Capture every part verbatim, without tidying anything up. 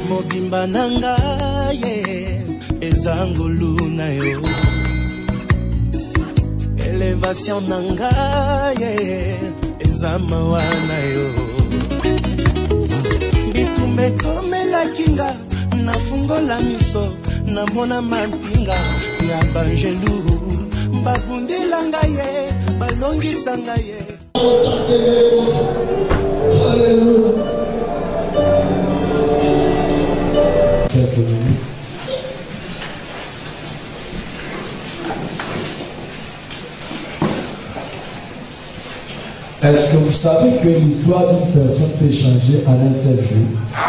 Mobimba nanga ye ezangulu na yo. Elevation nanga ye ezamawa na yo. Bitumbe komela kinga nafungola miso namona mampinga ya banjelu babundela ngaye balongisa ngaye. Alléluia. Quelques minutes. Est-ce que vous savez que l'histoire d'une personne peut changer en un seul jour?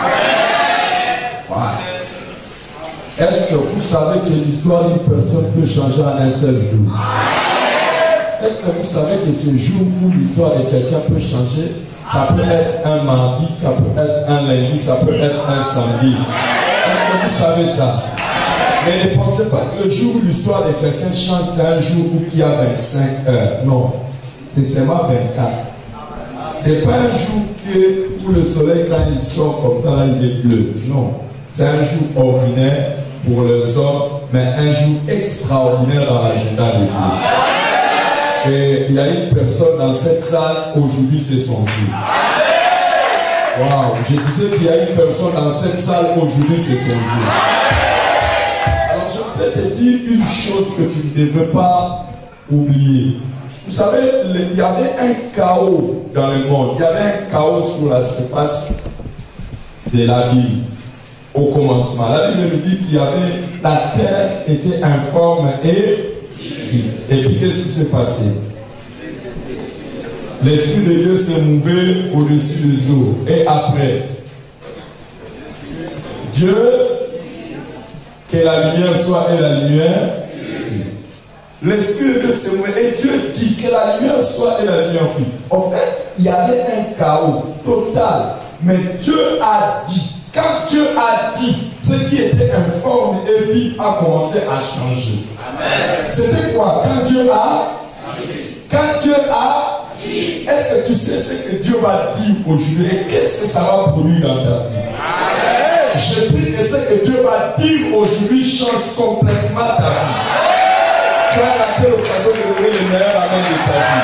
Ouais. Est-ce que vous savez que l'histoire d'une personne peut changer en un seul jour? Est-ce que vous savez que ce jour où l'histoire de quelqu'un peut changer, ça peut être un mardi, ça peut être un lundi, ça peut être un samedi? Est-ce que vous savez ça? Mais ne pensez pas que le jour où l'histoire de quelqu'un change, c'est un jour où il y a vingt-cinq heures. Non, c'est seulement vingt-quatre. C'est pas un jour que, où le soleil, quand il sort comme ça, là, il est bleu. Non, c'est un jour ordinaire pour les hommes, mais un jour extraordinaire dans l'agenda de Dieu. Et il y a une personne dans cette salle, aujourd'hui c'est son jour. Waouh, je disais qu'il y a une personne dans cette salle, aujourd'hui c'est son jour. Alors je voudrais te dire une chose que tu ne devais pas oublier. Vous savez, il y avait un chaos dans le monde, il y avait un chaos sur la surface de la ville au commencement. La Bible nous dit qu'il y avait, la terre était informe et Et puis qu'est-ce qui s'est passé? L'Esprit de Dieu s'est mouvé au-dessus des eaux. Et après, Dieu, que la lumière soit et la lumière. L'Esprit de Dieu s'est mouvé et Dieu dit que la lumière soit et la lumière fut. En fait, il y avait un chaos total. Mais Dieu a dit, quand Dieu a dit, ce qui était informe et vif a commencé à changer. C'était quoi? Quand Dieu a Quand Dieu a Est-ce que tu sais ce que Dieu va dire aujourd'hui et qu'est-ce que ça va produire dans ta vie? Je prie que ce que Dieu va dire aujourd'hui change complètement ta vie. Tu as raté l'occasion de donner le meilleur amen de ta vie.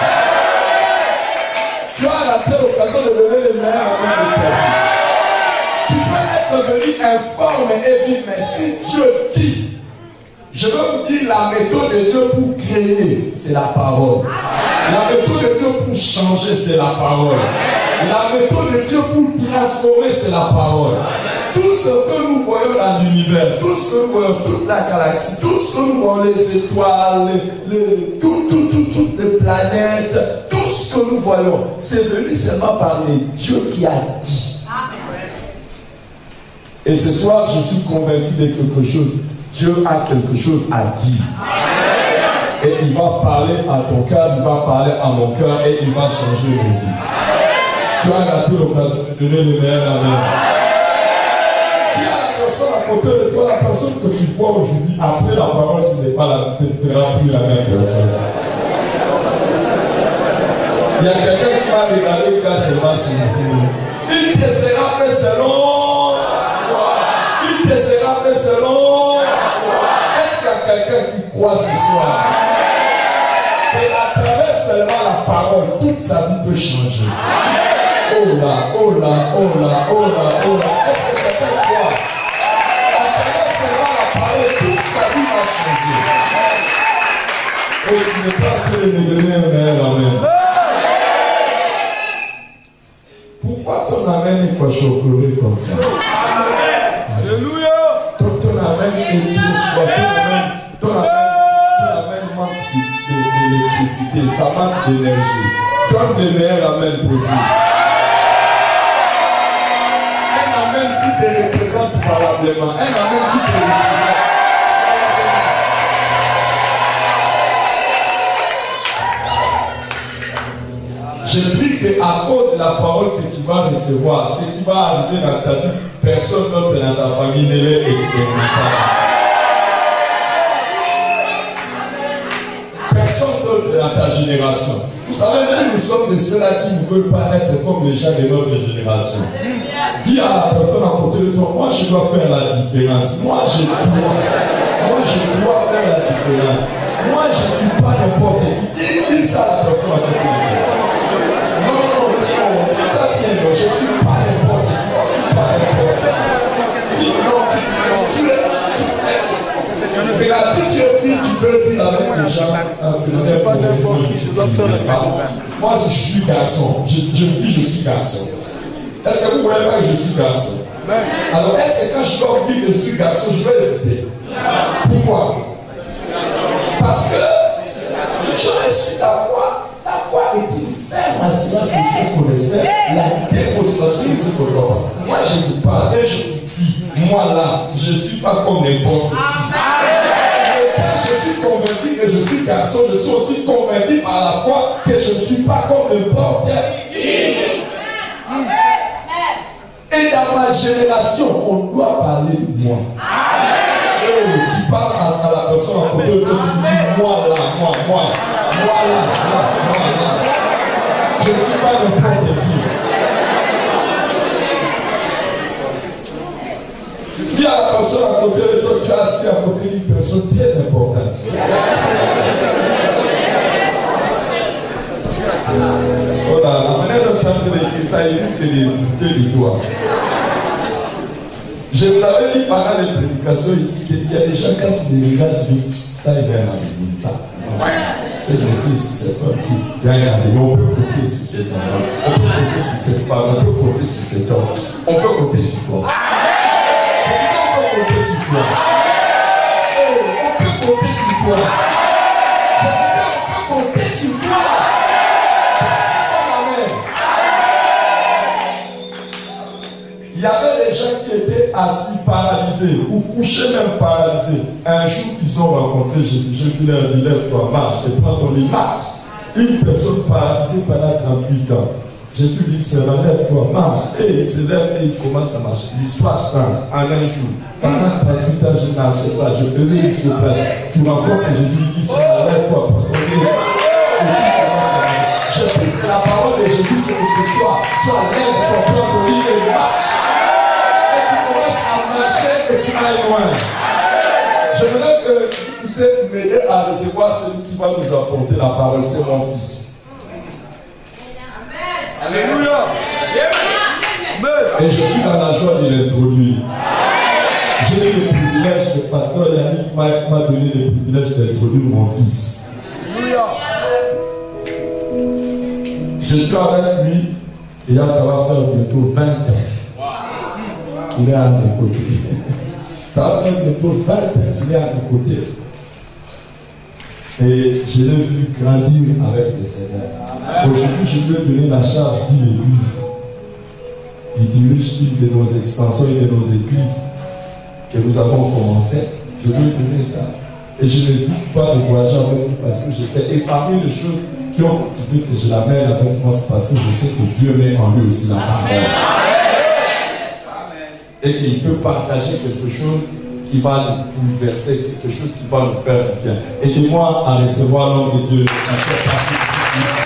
Tu as raté l'occasion de donner le meilleur amen de ta vie. Tu peux être venu informe et vivre, mais si Dieu dit, je veux vous dire, la méthode de Dieu pour créer, c'est la parole. La méthode de Dieu pour changer, c'est la parole. La méthode de Dieu pour transformer, c'est la parole. Tout ce que nous voyons dans l'univers, tout ce que nous voyons, toute la galaxie, tout ce que nous voyons, les étoiles, les, les, tout, tout, tout, toutes les planètes, tout ce que nous voyons, c'est venu seulement par les Dieu qui a dit. Et ce soir, je suis convaincu de quelque chose. Dieu a quelque chose à dire. Et il va parler à ton cœur, il va parler à mon cœur et il va changer nos vies. Tu as raté l'occasion de donner le meilleur amen. Dis à la personne à côté de toi, la personne que tu vois aujourd'hui, après la parole, ce n'est pas la fera plus la même personne. Il y a quelqu'un qui m'a regardé quand seulement sur vous. Il te sera fait selon. Il te sera fait selon. Quelqu'un qui croit ce soir et à travers seulement la parole toute sa vie peut changer. Oh là, oh là, oh là, oh là, oh là. Est-ce que quelqu'un croit? À travers seulement la parole toute sa vie va changer. Oh, tu n'es pas en train de me donner un meilleur amen. Pourquoi ton amen n'est pas chocolé comme ça? Alléluia. Ton, ton amen est tout. Ton amen manque d'électricité, ta manque d'énergie. Donne le meilleur amen possible. Un amen qui te représente valablement. Un amen qui te représente. Je prie qu'à cause de la parole que tu vas recevoir, ce qui va arriver dans ta vie, personne d'autre dans ta famille ne l'est expérimenté. Dans ta génération. Vous savez, même nous sommes de ceux-là qui ne veulent pas être comme les gens de notre génération. Dis à la personne à côté de de toi, moi je dois faire la différence. Moi je dois, moi je dois faire la différence. Moi je ne suis pas n'importe qui. Dis, dis ça à la personne à côté de toi. Non, non, non, dis, dis ça bien, non, je ne suis pas n'importe qui. Moi je ne suis pas n'importe qui. Dis non, tu, tu, tu es, tu es. Et là, si tu es fille, tu peux dire avec les gens, euh, pas n'importe qui, je dois faire la différence. Moi je suis garçon, je, je dis je suis garçon. Est-ce que vous ne voyez pas que je suis garçon? Alors, est-ce que quand je dois dire que je suis garçon, je vais hésiter? Pourquoi? Parce que je reçu la foi. La foi est une ferme assurance des choses qu'on espère, la démonstration de ce qu'on voit. Moi, je vous parle et je vous dis, moi là, je ne suis pas comme n'importe qui. Quand je suis convaincu que je suis garçon, je suis aussi convaincu par la foi que je ne suis pas comme n'importe qui. Et dans ma génération, on doit parler de moi. Oh, tu parles à, à la personne à côté de toi, tu dis moi là, moi, moi, moi là, là, moi là. Je ne suis pas n'importe qui. Dis à la personne à côté de toi, tu es assis à côté d'une personne très importante. Oh là, la manière de chanter l'église, ça risque de douter de toi. Je vous l'avais dit pendant les prédications ici qu'il y a des gens quand tu les regardes, tu dis ça il vient à l'église, ça. C'est comme si c'est comme si il y a un on peut compter sur ces enfants, on peut compter sur cette femme, on peut compter sur cet homme, on peut compter sur toi. On peut compter sur toi. Oh, on peut compter sur toi. Je disais on peut compter sur toi. Il y avait des gens qui étaient assis, paralysés, ou couchés même paralysés. Un jour, ils ont rencontré Jésus. Jésus leur dit, lève-toi, marche, et prends ton lit, marche. Une personne paralysée pendant trente-huit ans. Jésus dit, c'est lève-toi, marche. Et il se lève et il commence à marcher. L'histoire change en un jour. Pendant trente-huit ans, je ne marchais pas, je faisais une souffrance. Tu rencontres Jésus, il dit, c'est lève-toi, prends ton lit. Je prie que la parole de Jésus ce soir soit lève-toi, prends ton lit et marche. Et tu ailles loin. J'aimerais que vous puissiez m'aider à recevoir celui qui va nous apporter la parole, c'est mon fils. Alléluia. Et je suis dans la joie de l'introduire. J'ai eu le privilège, le pasteur Yannick m'a donné le privilège d'introduire mon fils. Je suis avec lui et là ça va faire bientôt vingt ans. Il est à mes côtés. Ça va faire bientôt vingt ans qu'il est à mes côtés. Et je l'ai vu grandir avec le Seigneur. Aujourd'hui, je lui ai donné la charge d'une église. Il dirige une de nos extensions et de nos églises que nous avons commencé. Je lui ai donné ça. Et je n'hésite pas de voyager avec lui parce que je sais. Et parmi les choses qui ont motivé que je l'amène avec moi, c'est parce que je sais que Dieu met en lui aussi la parole. Et qu'il peut partager quelque chose qui va nous bouleverser, quelque chose qui va nous faire du bien. Aidez-moi à recevoir l'homme de Dieu dans cette partie ici.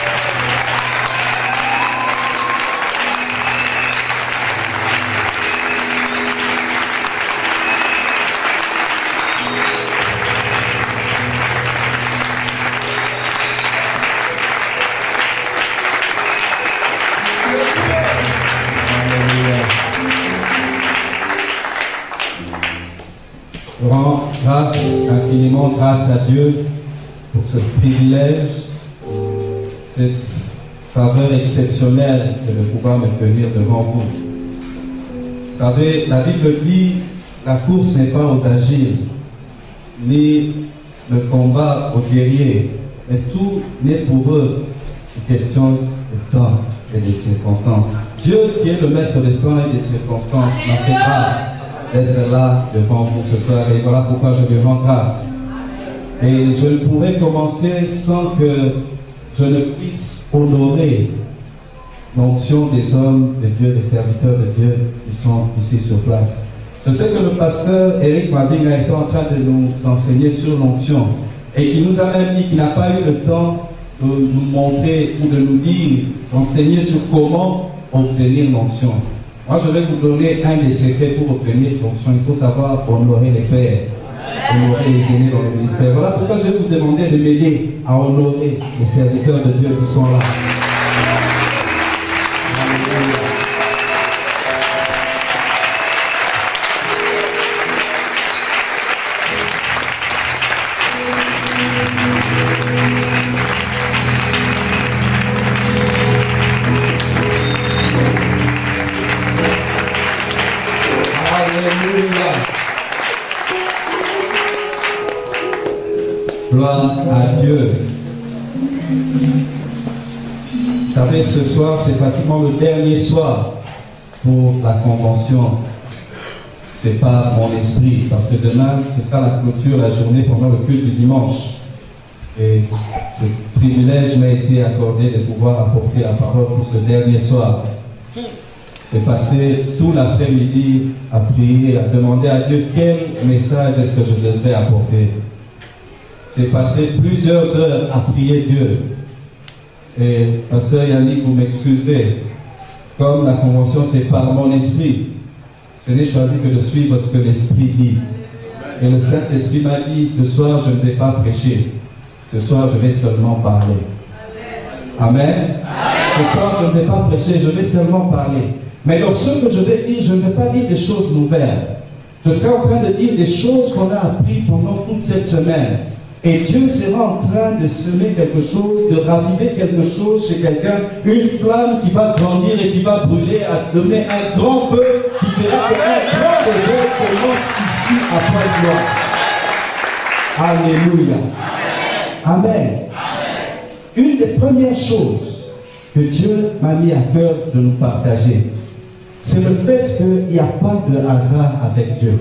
Grâce, infiniment grâce à Dieu pour ce privilège, cette faveur exceptionnelle de pouvoir me tenir devant vous. Vous savez, la Bible dit, la course n'est pas aux agiles, ni le combat aux guerriers, mais tout n'est pour eux une question de temps et de circonstances. Dieu qui est le maître des temps et des circonstances m'a fait grâce d'être là devant vous ce soir et voilà pourquoi je lui rends grâce. Et je ne pourrais commencer sans que je ne puisse honorer l'onction des hommes de Dieu, des serviteurs de Dieu qui sont ici sur place. Je sais que le pasteur Eric Maving a été en train de nous enseigner sur l'onction et il nous a même dit qu'il n'a pas eu le temps de nous montrer ou de nous dire, enseigner sur comment obtenir l'onction. Moi, je vais vous donner un des secrets pour obtenir fonction. Il faut savoir honorer les pères, honorer les aînés dans le ministère. Voilà pourquoi je vais vous demander de m'aider à honorer les serviteurs de Dieu qui sont là. Gloire à Dieu. Vous savez, ce soir, c'est pratiquement le dernier soir pour la convention. C'est pas mon esprit, parce que demain, ce sera la clôture, la journée pendant le culte du dimanche. Et ce privilège m'a été accordé de pouvoir apporter la parole pour ce dernier soir. J'ai passé tout l'après-midi à prier, à demander à Dieu quel message est-ce que je devrais apporter. J'ai passé plusieurs heures à prier Dieu. Et pasteur Yannick, vous m'excuserez, comme la convention c'est par mon esprit, je n'ai choisi que de suivre ce que l'esprit dit. Et le Saint-Esprit m'a dit, ce soir je ne vais pas prêcher, ce soir je vais seulement parler. Amen. Amen. Ce soir je ne vais pas prêcher, je vais seulement parler. Mais dans ce que je vais dire, je ne vais pas dire des choses nouvelles. Je serai en train de dire des choses qu'on a apprises pendant toute cette semaine. Et Dieu sera en train de semer quelque chose, de raviver quelque chose chez quelqu'un, une flamme qui va grandir et qui va brûler, à donner un grand feu qui fera qu'un grand réveil commence ici à Pointe-Gloire. Alléluia. Amen. Amen. Une des premières choses que Dieu m'a mis à cœur de nous partager, c'est le fait qu'il n'y a pas de hasard avec Dieu.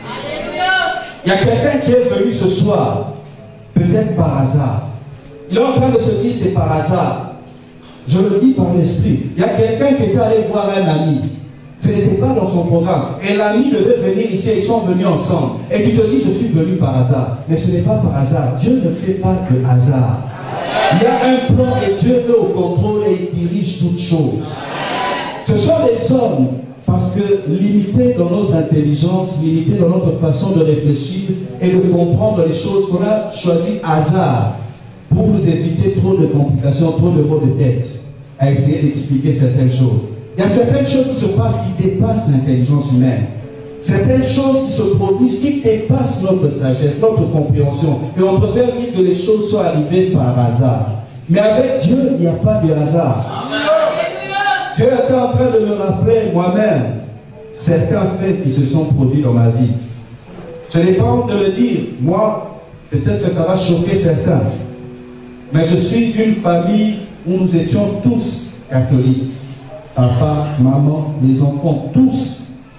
Il y a quelqu'un qui est venu ce soir, peut-être par hasard. Il est en train de se dire c'est par hasard. Je le dis par l'esprit. Il y a quelqu'un qui est allé voir un ami. Ce n'était pas dans son programme. Et l'ami devait venir ici, ils sont venus ensemble. Et tu te dis je suis venu par hasard. Mais ce n'est pas par hasard. Dieu ne fait pas de hasard. Il y a un plan et Dieu est au contrôle et il dirige toutes choses. Ce sont des hommes, parce que limités dans notre intelligence, limités dans notre façon de réfléchir et de comprendre les choses, qu'on a choisi hasard pour nous éviter trop de complications, trop de maux de tête, à essayer d'expliquer certaines choses. Il y a certaines choses qui se passent qui dépassent l'intelligence humaine. Certaines choses qui se produisent qui dépassent notre sagesse, notre compréhension. Et on préfère dire que les choses soient arrivées par hasard. Mais avec Dieu, il n'y a pas de hasard. Amen. Dieu était en train de me rappeler moi-même certains faits qui se sont produits dans ma vie. Je n'ai pas honte de le dire. Moi, peut-être que ça va choquer certains. Mais je suis d'une famille où nous étions tous catholiques. Papa, maman, les enfants, tous.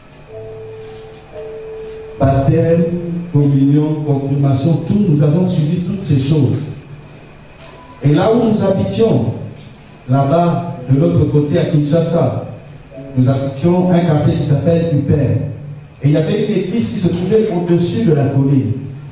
Baptême, communion, confirmation, tout, nous avons suivi toutes ces choses. Et là où nous habitions, là-bas, de l'autre côté à Kinshasa, nous habitions un quartier qui s'appelle Upper. Et il y avait une église qui se trouvait au-dessus de la colline.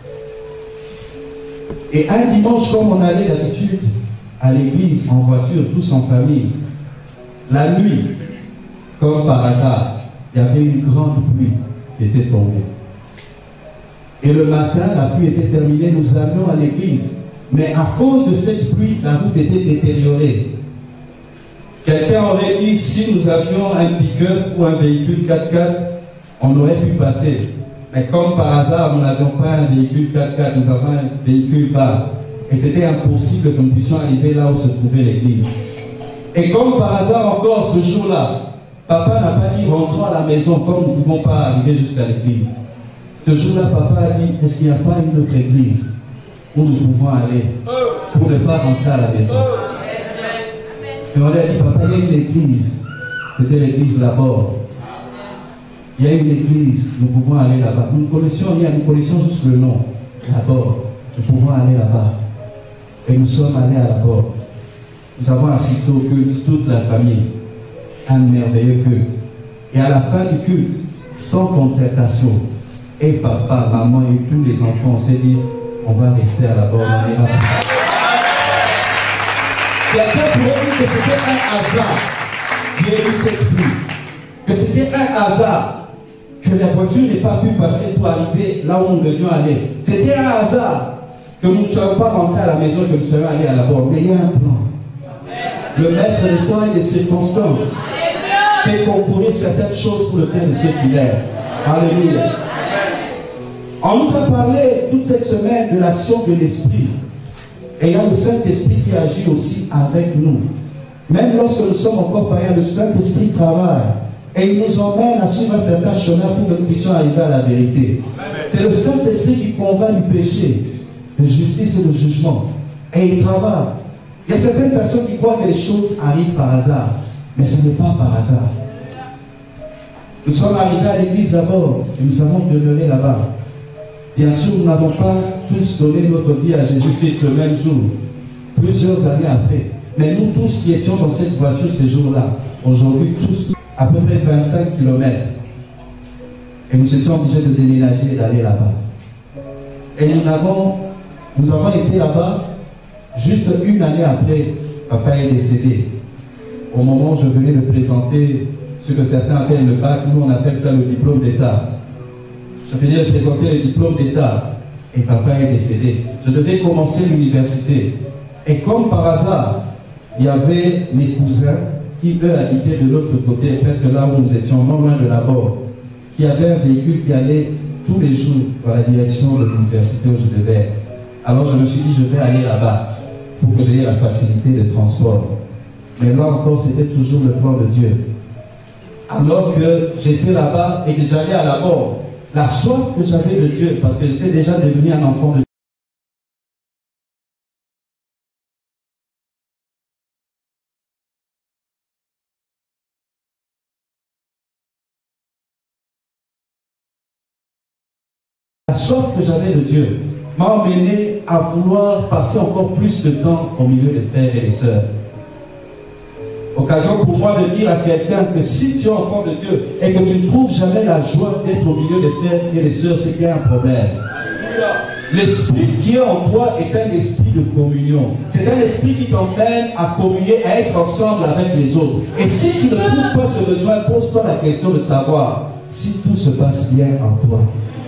Et un dimanche, comme on allait d'habitude à l'église en voiture, tous en famille, la nuit, comme par hasard, il y avait une grande pluie qui était tombée. Et le matin, la pluie était terminée, nous allions à l'église. Mais à cause de cette pluie, la route était détériorée. Quelqu'un aurait dit, si nous avions un pick-up ou un véhicule quatre-quatre, on aurait pu passer. Mais comme par hasard, nous n'avions pas un véhicule quatre-quatre, nous avons un véhicule bar. Et c'était impossible que nous puissions arriver là où se trouvait l'église. Et comme par hasard encore, ce jour-là, papa n'a pas dit, rentrons à la maison, comme nous ne pouvons pas arriver jusqu'à l'église. Ce jour-là, papa a dit, est-ce qu'il n'y a pas une autre église où nous pouvons aller pour ne pas rentrer à la maison? Et on lui a dit, papa, il y a une église. C'était l'église là-bas. Il y a une église, nous pouvons aller là-bas. Nous connaissions rien, nous connaissions juste le nom. Là-bas, nous pouvons aller là-bas. Et nous sommes allés à là-bas. Nous avons assisté au culte, toute la famille. Un merveilleux culte. Et à la fin du culte, sans concertation, et papa, maman et tous les enfants, on s'est dit, on va rester à la bord, on ira pas. Quelqu'un pourrait dire que c'était un hasard qui a eu cette pluie. que c'était un hasard que la voiture n'ait pas pu passer pour arriver là où nous devions aller. C'était un hasard que nous ne soyons pas rentrés à la maison, que nous soyons allés à la borne. Mais il y a un plan. Le maître du temps et des circonstances fait concourir certaines choses pour le bien de ceux qui l'aiment. Alléluia. On nous a parlé toute cette semaine de l'action de l'Esprit. Et il y a le Saint-Esprit qui agit aussi avec nous. Même lorsque nous sommes encore païens, le Saint-Esprit travaille. Et il nous emmène à suivre un certain chemin pour que nous puissions arriver à la vérité. C'est le Saint-Esprit qui convainc du péché, de justice et de jugement. Et il travaille. Il y a certaines personnes qui croient que les choses arrivent par hasard. Mais ce n'est pas par hasard. Nous sommes arrivés à l'église d'abord et nous avons demeuré là-bas. Bien sûr, nous n'avons pas tous donné notre vie à Jésus-Christ le même jour, plusieurs années après. Mais nous tous qui étions dans cette voiture ces jours-là, aujourd'hui tous, à peu près vingt-cinq kilomètres. Et nous étions obligés de déménager et d'aller là-bas. Et nous avons, nous avons été là-bas juste une année après, papa est décédé. Au moment où je venais de présenter ce que certains appellent le bac, nous on appelle ça le diplôme d'État. Je venais de présenter le diplôme d'État et papa est décédé. Je devais commencer l'université. Et comme par hasard, il y avait mes cousins qui eux habitaient de l'autre côté, presque là où nous étions, non loin de la borne, qui avaient un véhicule qui allait tous les jours dans la direction de l'université où je devais être. Alors je me suis dit, je vais aller là-bas pour que j'aie la facilité de transport. Mais là encore, c'était toujours le plan de Dieu. Alors que j'étais là-bas et que j'allais à la borne, la soif que j'avais de Dieu, parce que j'étais déjà devenu un enfant de Dieu. La soif que j'avais de Dieu m'a emmené à vouloir passer encore plus de temps au milieu des frères et des sœurs. Occasion pour moi de dire à quelqu'un que si tu es enfant de Dieu et que tu ne trouves jamais la joie d'être au milieu des frères et des sœurs, c'est qu'il y a un problème. L'esprit qui est en toi est un esprit de communion. C'est un esprit qui t'emmène à communier, à être ensemble avec les autres. Et si tu ne trouves pas ce besoin, pose-toi la question de savoir si tout se passe bien en toi.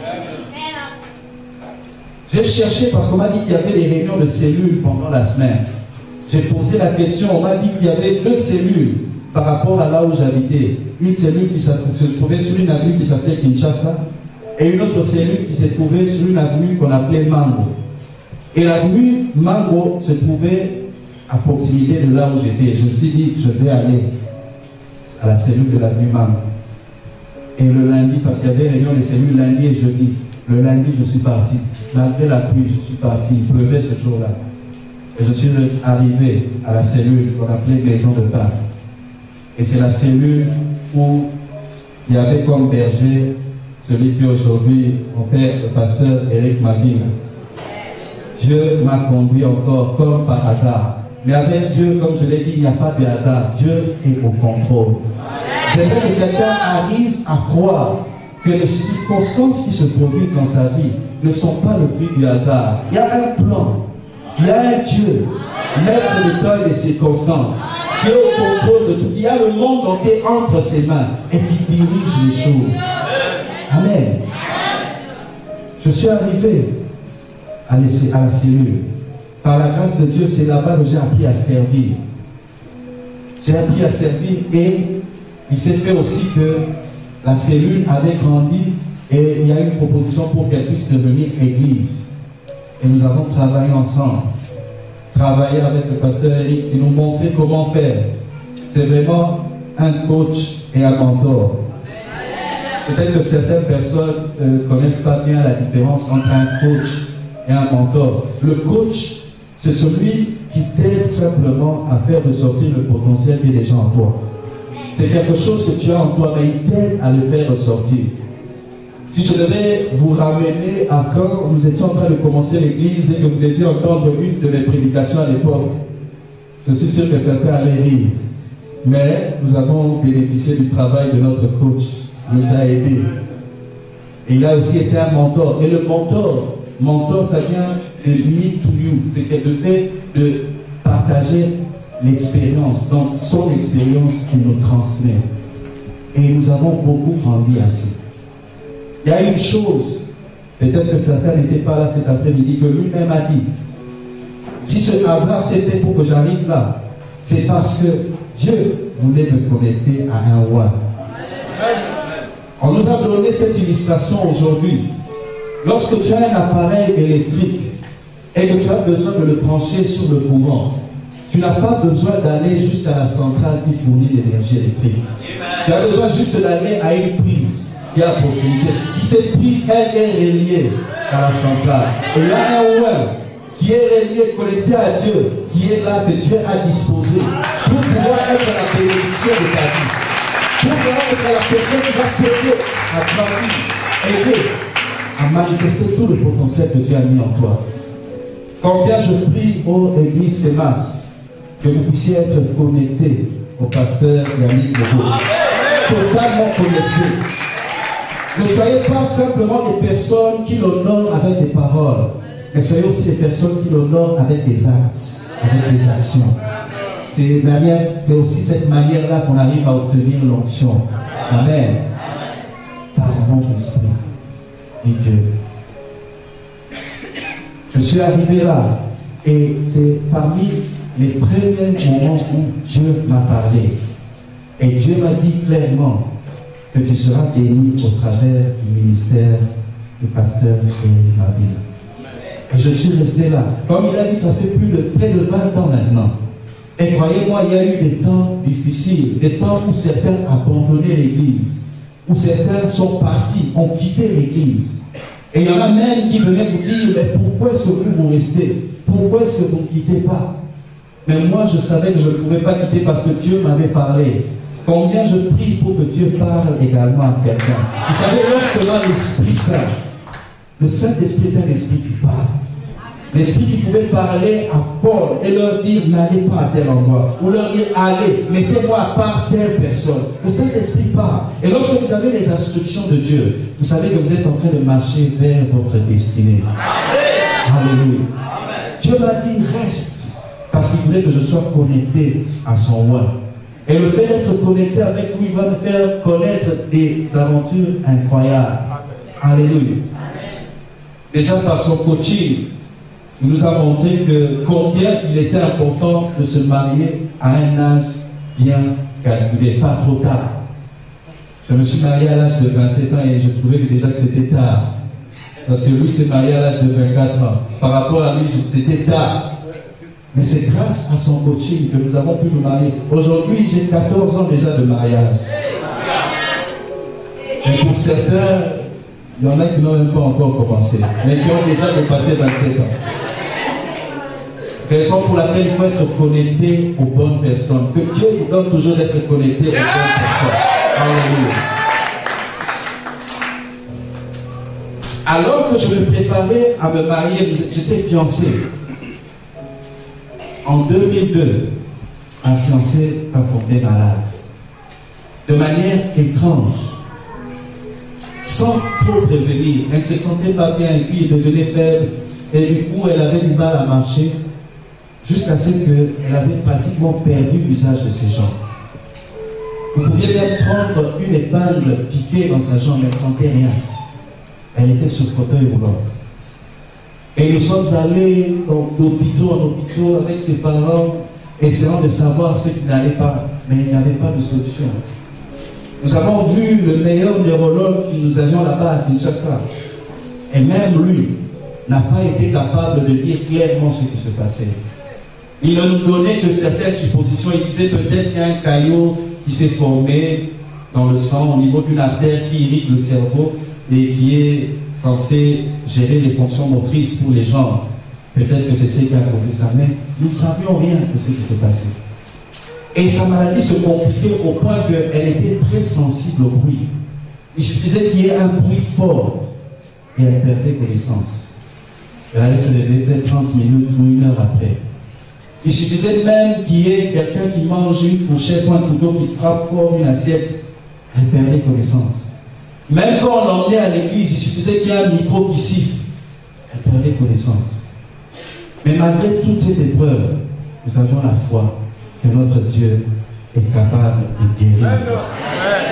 J'ai cherché parce qu'on m'a dit qu'il y avait des réunions de cellules pendant la semaine. J'ai posé la question, on m'a dit qu'il y avait deux cellules par rapport à là où j'habitais. Une cellule qui se trouvait sur une avenue qui s'appelait Kinshasa et une autre cellule qui se trouvait sur une avenue qu'on appelait Mango. Et l'avenue Mango se trouvait à proximité de là où j'étais. Je me suis dit, je vais aller à la cellule de l'avenue Mango. Et le lundi, parce qu'il y avait réunion des cellules lundi et jeudi, le lundi je suis parti. Malgré la pluie, je suis parti. Il pleuvait ce jour-là. Et je suis arrivé à la cellule qu'on appelait Maison de Pain. Et c'est la cellule où il y avait comme berger celui qui aujourd'hui, mon père, le pasteur Eric Mavina. Dieu m'a conduit encore comme par hasard. Mais avec Dieu, comme je l'ai dit, il n'y a pas de hasard. Dieu est au contrôle. J'aimerais que quelqu'un arrive à croire que les circonstances qui se produisent dans sa vie ne sont pas le fruit du hasard. Il y a un plan. Il y a un Dieu, maître du temps et des circonstances, qui est au contrôle de tout. Il y a le monde entier entre ses mains et qui dirige les choses. Amen. Je suis arrivé à la cellule. Par la grâce de Dieu, c'est là-bas que j'ai appris à servir. J'ai appris à servir et il s'est fait aussi que la cellule avait grandi et il y a eu une proposition pour qu'elle puisse devenir église. Et nous avons travaillé ensemble. Travaillé avec le pasteur Eric qui nous montrait comment faire. C'est vraiment un coach et un mentor. Peut-être que certaines personnes ne euh, connaissent pas bien la différence entre un coach et un mentor. Le coach, c'est celui qui t'aide simplement à faire ressortir le potentiel qui est déjà en toi. C'est quelque chose que tu as en toi, mais il t'aide à le faire ressortir. Si je devais vous ramener à quand nous étions en train de commencer l'église et que vous deviez entendre une de mes prédications à l'époque, je suis sûr que certains allaient rire. Mais nous avons bénéficié du travail de notre coach. Il nous a aidés. Et il a aussi été un mentor. Et le mentor, mentor, ça vient de me to you. C'est le fait de partager l'expérience, donc son expérience qui nous transmet. Et nous avons beaucoup grandi ainsi. Il y a une chose, peut-être que certains n'étaient pas là cet après-midi, que lui-même a dit. Si ce hasard c'était pour que j'arrive là, c'est parce que Dieu voulait me connecter à un roi. On nous a donné cette illustration aujourd'hui. Lorsque tu as un appareil électrique et que tu as besoin de le brancher sur le courant, tu n'as pas besoin d'aller juste à la centrale qui fournit l'énergie électrique. Tu as besoin juste d'aller à une prise qui est à proximité. Cette prise, elle est reliée à la centrale. Et il y a un roi qui est relié, connecté à Dieu, qui est là, que Dieu a disposé pour pouvoir être la bénédiction de ta vie. Pour pouvoir être la personne qui va t'aider à grandir, aider à manifester tout le potentiel que Dieu a mis en toi. Combien je prie aux églises Semas que vous puissiez être connectés au pasteur Yannick Legault. Totalement connectés. Ne soyez pas simplement des personnes qui l'honorent avec des paroles, mais soyez aussi des personnes qui l'honorent avec des actes, avec des actions. C'est aussi cette manière-là qu'on arrive à obtenir l'onction. Amen. Par mon esprit, dit Dieu. Je suis arrivé là et c'est parmi les premiers moments où Dieu m'a parlé. Et Dieu m'a dit clairement que tu seras béni au travers du ministère du pasteur Éric Mabila. Et je suis resté là. Comme il a dit, ça fait plus de près de vingt ans maintenant. Et croyez-moi, il y a eu des temps difficiles, des temps où certains abandonnaient l'église, où certains sont partis, ont quitté l'église. Et il y en a même qui venaient vous dire, mais pourquoi est-ce que vous vous restez? Pourquoi est-ce que vous ne quittez pas? Mais moi, je savais que je ne pouvais pas quitter parce que Dieu m'avait parlé. Combien je prie pour que Dieu parle également à quelqu'un. Vous savez, lorsque là, l'Esprit Saint, le Saint-Esprit est un esprit qui parle. L'Esprit qui pouvait parler à Paul et leur dire, n'allez pas à tel endroit. Ou leur dire, allez, mettez-moi à part telle personne. Le Saint-Esprit parle. Et lorsque vous avez les instructions de Dieu, vous savez que vous êtes en train de marcher vers votre destinée. Amen. Alléluia. Amen. Dieu m'a dit, reste. Parce qu'il voulait que je sois connecté à son roi. Et le fait d'être connecté avec lui va me faire connaître des aventures incroyables. Alléluia. Déjà par son coaching, il nous a montré que combien il était important de se marier à un âge bien calculé, pas trop tard. Je me suis marié à l'âge de vingt-sept ans et je trouvais que déjà que c'était tard. Parce que lui s'est marié à l'âge de vingt-quatre ans. Par rapport à lui, c'était tard. Mais c'est grâce à son coaching que nous avons pu nous marier. Aujourd'hui, j'ai quatorze ans déjà de mariage. Et pour certains, il y en a qui n'ont même pas encore commencé, mais qui ont déjà dépassé vingt-sept ans. Raison pour laquelle il faut être connecté aux bonnes personnes. Que Dieu vous donne toujours d'être connecté aux bonnes personnes. Alléluia. Alors que je me préparais à me marier, j'étais fiancé. En deux mille deux, un fiancé a tombé malade. De manière étrange. Sans trop prévenir. Elle ne se sentait pas bien et puis elle devenait faible. Et du coup, elle avait du mal à marcher. Jusqu'à ce qu'elle avait pratiquement perdu l'usage de ses jambes. Vous pouviez même prendre une épingle piquée dans sa jambe, elle ne sentait rien. Elle était sur le fauteuil roulant. Et nous sommes allés d'hôpitaux en hôpitaux avec ses parents, essayant de savoir ce qui n'allait pas. Mais il n'y avait pas de solution. Nous avons vu le meilleur neurologue que nous avions là-bas à Kinshasa. Et même lui n'a pas été capable de dire clairement ce qui se passait. Il ne nous donnait que certaines suppositions. Il disait peut-être qu'il y a un caillot qui s'est formé dans le sang au niveau d'une artère qui irrigue le cerveau et qui est censé gérer les fonctions motrices pour les jambes. Peut-être que c'est ce qui a causé ça, mais nous ne savions rien de ce qui s'est passé. Et sa maladie se compliquait au point qu'elle était très sensible au bruit. Il suffisait qu'il y ait un bruit fort et elle perdait connaissance. Elle allait se réveiller trente minutes ou une heure après. Il suffisait même qu'il y ait quelqu'un qui mange une fourchette ou un couteau qui frappe fort une assiette. Elle perdait connaissance. Même quand on l'emmenait à l'église, il suffisait qu'il y ait un micro qui siffle. Elle perdait connaissance. Mais malgré toutes ces épreuves, nous avions la foi que notre Dieu est capable de guérir.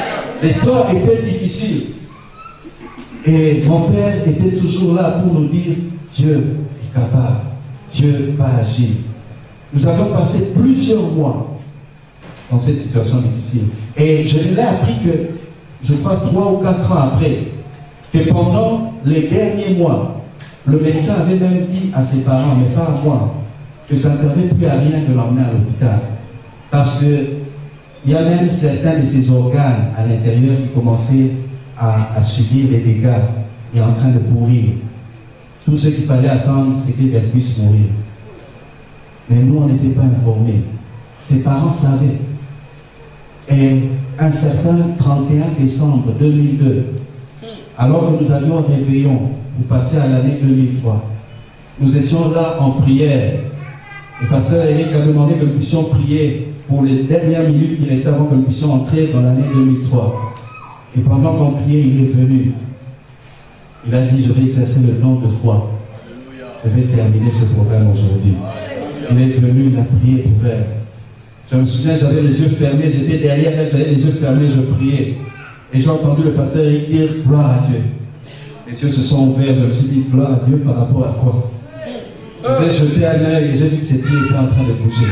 Les temps étaient difficiles. Et mon père était toujours là pour nous dire, Dieu est capable, Dieu va agir. Nous avons passé plusieurs mois dans cette situation difficile. Et je l'ai appris que, je crois, trois ou quatre ans après, que pendant les derniers mois, le médecin avait même dit à ses parents, mais pas à moi, que ça ne servait plus à rien de l'emmener à l'hôpital. Parce que il y a même certains de ses organes à l'intérieur qui commençaient à, à subir des dégâts et en train de pourrir. Tout ce qu'il fallait attendre, c'était qu'elle puisse mourir. Mais nous, on n'était pas informés. Ses parents savaient. Et un certain trente et un décembre deux mille deux, alors que nous avions un réveillon pour passer à l'année deux mille trois, nous étions là en prière. Le pasteur Eric a demandé que nous puissions prier pour les dernières minutes qui restaient avant que nous puissions entrer dans l'année deux mille trois. Et pendant qu'on priait, il est venu. Il a dit, je vais exercer le don de foi. Je vais terminer ce problème aujourd'hui. Il est venu, il a prié pour elle. Je me souviens, j'avais les yeux fermés, j'étais derrière elle, j'avais les yeux fermés, je priais. Et j'ai entendu le pasteur Eric dire, gloire à Dieu. Les yeux se sont ouverts, je me suis dit, gloire à Dieu par rapport à quoi? J'ai jeté un œil et j'ai vu que ses pieds étaient en train de bouger.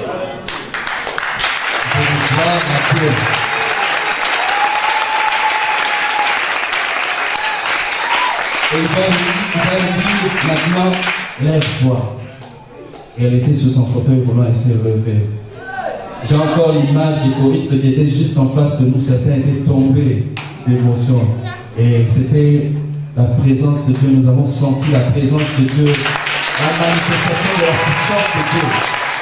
Gloire à Dieu. Et il va lui dire maintenant, lève-toi. Et elle était sur son fauteuil roulant et s'est levée. J'ai encore l'image des choristes qui étaient juste en face de nous. Certains étaient tombés d'émotion. Et c'était la présence de Dieu. Nous avons senti la présence de Dieu, la manifestation de la puissance de Dieu.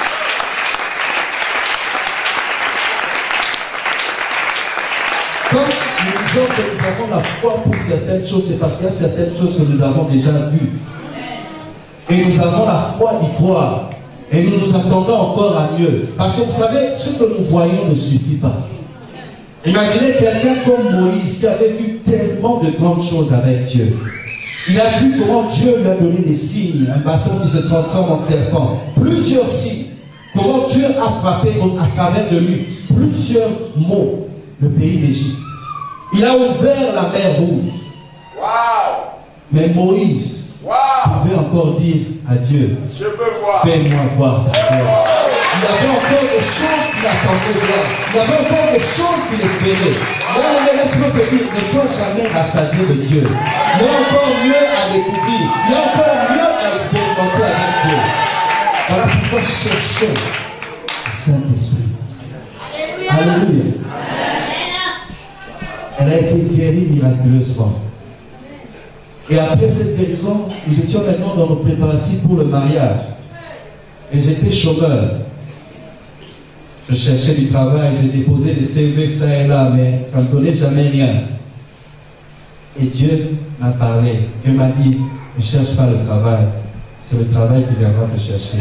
Quand nous disons que nous avons la foi pour certaines choses, c'est parce qu'il y a certaines choses que nous avons déjà vues. Et nous avons la foi d'y croire. Et nous nous attendons encore à mieux. Parce que vous savez, ce que nous voyons ne suffit pas. Imaginez quelqu'un comme Moïse qui avait vu tellement de grandes choses avec Dieu. Il a vu comment Dieu lui a donné des signes, un bâton qui se transforme en serpent, plusieurs signes. Comment Dieu a frappé à travers de lui plusieurs mots le pays d'Égypte. Il a ouvert la mer rouge. Wow. Mais Moïse wow. pouvait encore dire à Dieu, fais-moi voir ta gloire. Il y avait encore des choses qu'il attendait de voir. Il y avait encore des choses qu'il espérait. Mais laisse-moi te dire, ne sois jamais rassasié de Dieu. Il y a encore mieux à découvrir. Il y a encore mieux à expérimenter avec Dieu. Voilà pourquoi cherchons le Saint-Esprit. Alléluia. Alléluia. Elle a été guérie miraculeusement. Et après cette guérison, nous étions maintenant dans nos préparatifs pour le mariage. Et j'étais chômeur. Je cherchais du travail, j'ai déposé des C V ça et là, mais ça ne me donnait jamais rien. Et Dieu m'a parlé. Dieu m'a dit, ne cherche pas le travail. C'est le travail qui viendra te chercher.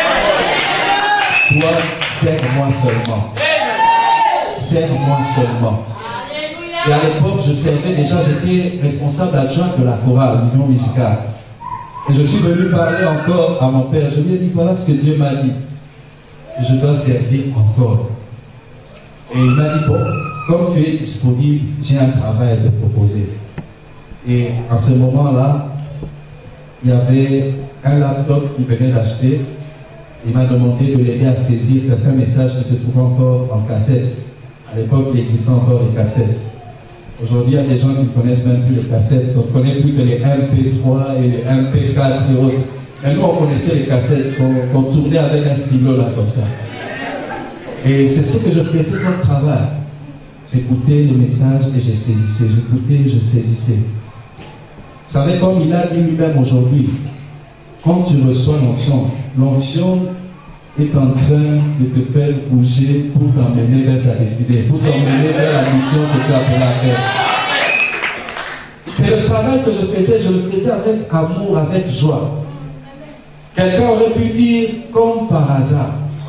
Toi, sers-moi seulement. Sers-moi seulement. Et à l'époque, je servais déjà, j'étais responsable adjoint de la chorale, l'union musicale. Et je suis venu parler encore à mon père. Je lui ai dit, voilà ce que Dieu m'a dit. Je dois servir encore. Et il m'a dit, bon, comme tu es disponible, j'ai un travail à te proposer. Et en ce moment-là, il y avait un laptop qu'il venait d'acheter. Il m'a demandé de l'aider à saisir certains messages qui se trouvaient encore en cassette. À l'époque, il existait encore les cassettes. Aujourd'hui, il y a des gens qui ne connaissent même plus les cassettes. On ne connaît plus que les M P trois et les M P quatre et autres. Mais nous, on connaissait les cassettes qu'on qu'on tournait avec un stylo là, comme ça. Et c'est ce que je faisais comme travail. J'écoutais les messages et je saisissais. J'écoutais et je saisissais. Vous savez, comme il a dit lui-même aujourd'hui, quand tu reçois l'onction, l'onction est en train de te faire bouger pour t'emmener vers ta destinée, pour t'emmener vers la mission que tu as appelée à faire. C'est le travail que je faisais, je le faisais avec amour, avec joie. Quelqu'un aurait pu dire, comme par hasard,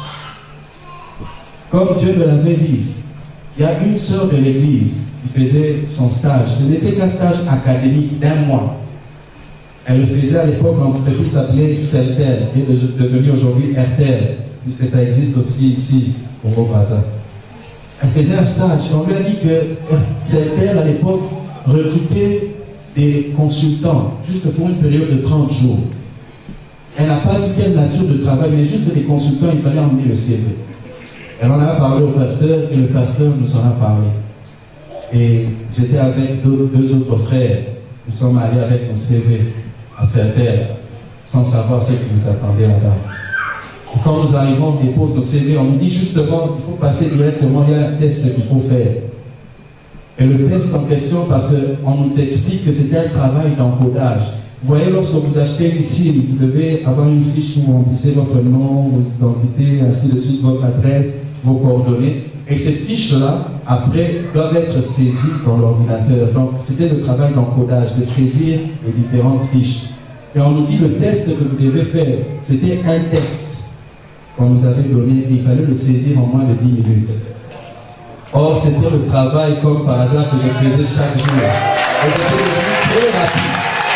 comme Dieu me l'avait dit, il y a une sœur de l'église qui faisait son stage. Ce n'était qu'un stage académique d'un mois. Elle le faisait à l'époque, l'entreprise s'appelait Celtel, et est devenue aujourd'hui R T L, puisque ça existe aussi ici, au Congo-Brazzaville. Elle faisait un stage. On lui a dit que c'était à l'époque recruter des consultants juste pour une période de trente jours. Elle n'a pas dit quelle nature de travail, mais juste des consultants, il fallait emmener le C V. Elle en a parlé au pasteur et le pasteur nous en a parlé. Et j'étais avec deux, deux autres frères. Nous sommes allés avec mon C V à Saint-Terre, sans savoir ce qui nous attendait là-bas. Quand nous arrivons, on dépose nos C V, on nous dit justement qu'il faut passer directement, il y a un test qu'il faut faire. Et le test en question, parce qu'on nous explique que c'était un travail d'encodage. Vous voyez, lorsque vous achetez une cime, vous devez avoir une fiche où vous remplissez votre nom, votre identité, ainsi de suite, votre adresse, vos coordonnées. Et ces fiches-là, après, doivent être saisies dans l'ordinateur. Donc, c'était le travail d'encodage, de saisir les différentes fiches. Et on nous dit le test que vous devez faire, c'était un texte qu'on nous avait donné. Il fallait le saisir en moins de dix minutes. Or, c'était le travail, comme par hasard, que je faisais chaque jour. Et j'étais devenu très rapide.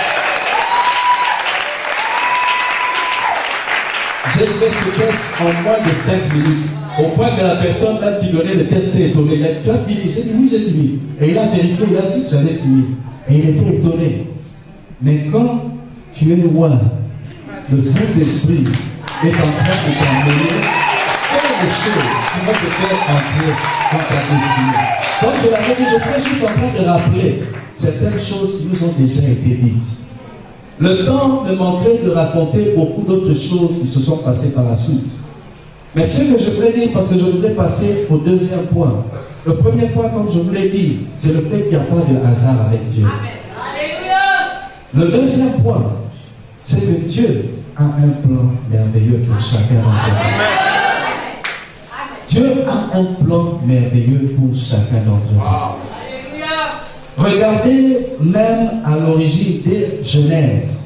J'ai fait ce test en moins de cinq minutes. Au point que la personne même qui donnait le test s'est étonnée. Il a dit, tu as fini? J'ai dit, oui, j'ai fini. Et il a vérifié, il a dit que j'avais fini. Et il était étonné. Mais quand tu es loin, le Saint-Esprit est en train de t'emmener faire des choses qui vont te faire entrer dans ta destinée. Donc je l'avais dit, je serais juste en train de rappeler certaines choses qui nous ont déjà été dites. Le temps me manquerait de raconter beaucoup d'autres choses qui se sont passées par la suite. Mais ce que je voulais dire, parce que je voudrais passer au deuxième point. Le premier point, comme je vous l'ai dit, c'est le fait qu'il n'y a pas de hasard avec Dieu. Le deuxième point, c'est que Dieu a un plan merveilleux pour chacun d'entre nous. Dieu a un plan merveilleux pour chacun d'entre nous. Regardez même à l'origine des Genèse.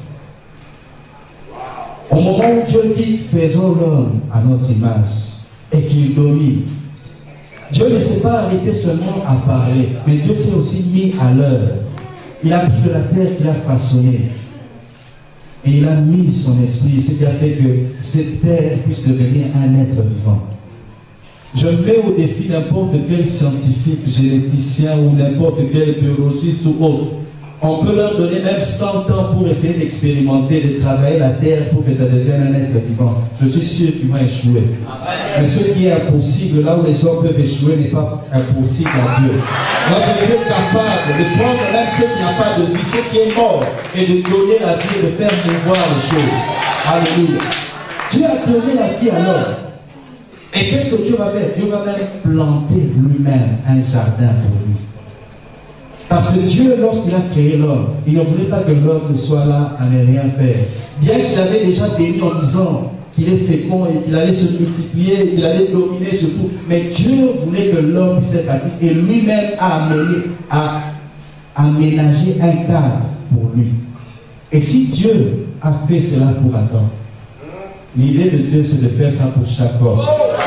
Au moment où Dieu dit faisons l'homme à notre image et qu'il domine, Dieu ne s'est pas arrêté seulement à parler, mais Dieu s'est aussi mis à l'œuvre. Il a pris de la terre qu'il a façonnée et il a mis son esprit, ce qui a fait que cette terre puisse devenir un être vivant. Je mets au défi n'importe quel scientifique, généticien ou n'importe quel biologiste ou autre. On peut leur donner même cent ans pour essayer d'expérimenter, de travailler la terre pour que ça devienne un être vivant. Je suis sûr qu'ils vont échouer. Mais ce qui est impossible, là où les hommes peuvent échouer, n'est pas impossible à Dieu. Notre Dieu est capable de prendre même ce qui n'a pas de vie, ce qui est mort, et de donner la vie et de faire mouvoir les choses. Alléluia. Dieu a donné la vie à l'homme. Et qu'est-ce que Dieu va faire? Dieu va même planter lui-même un jardin pour lui. Parce que Dieu, lorsqu'il a créé l'homme, il ne voulait pas que l'homme ne soit là à ne rien faire. Bien qu'il avait déjà béni en disant qu'il est fécond et qu'il allait se multiplier, qu'il allait dominer sur tout. Mais Dieu voulait que l'homme puisse être actif et lui-même a amené, a aménagé un cadre pour lui. Et si Dieu a fait cela pour Adam, l'idée de Dieu, c'est de faire ça pour chaque homme.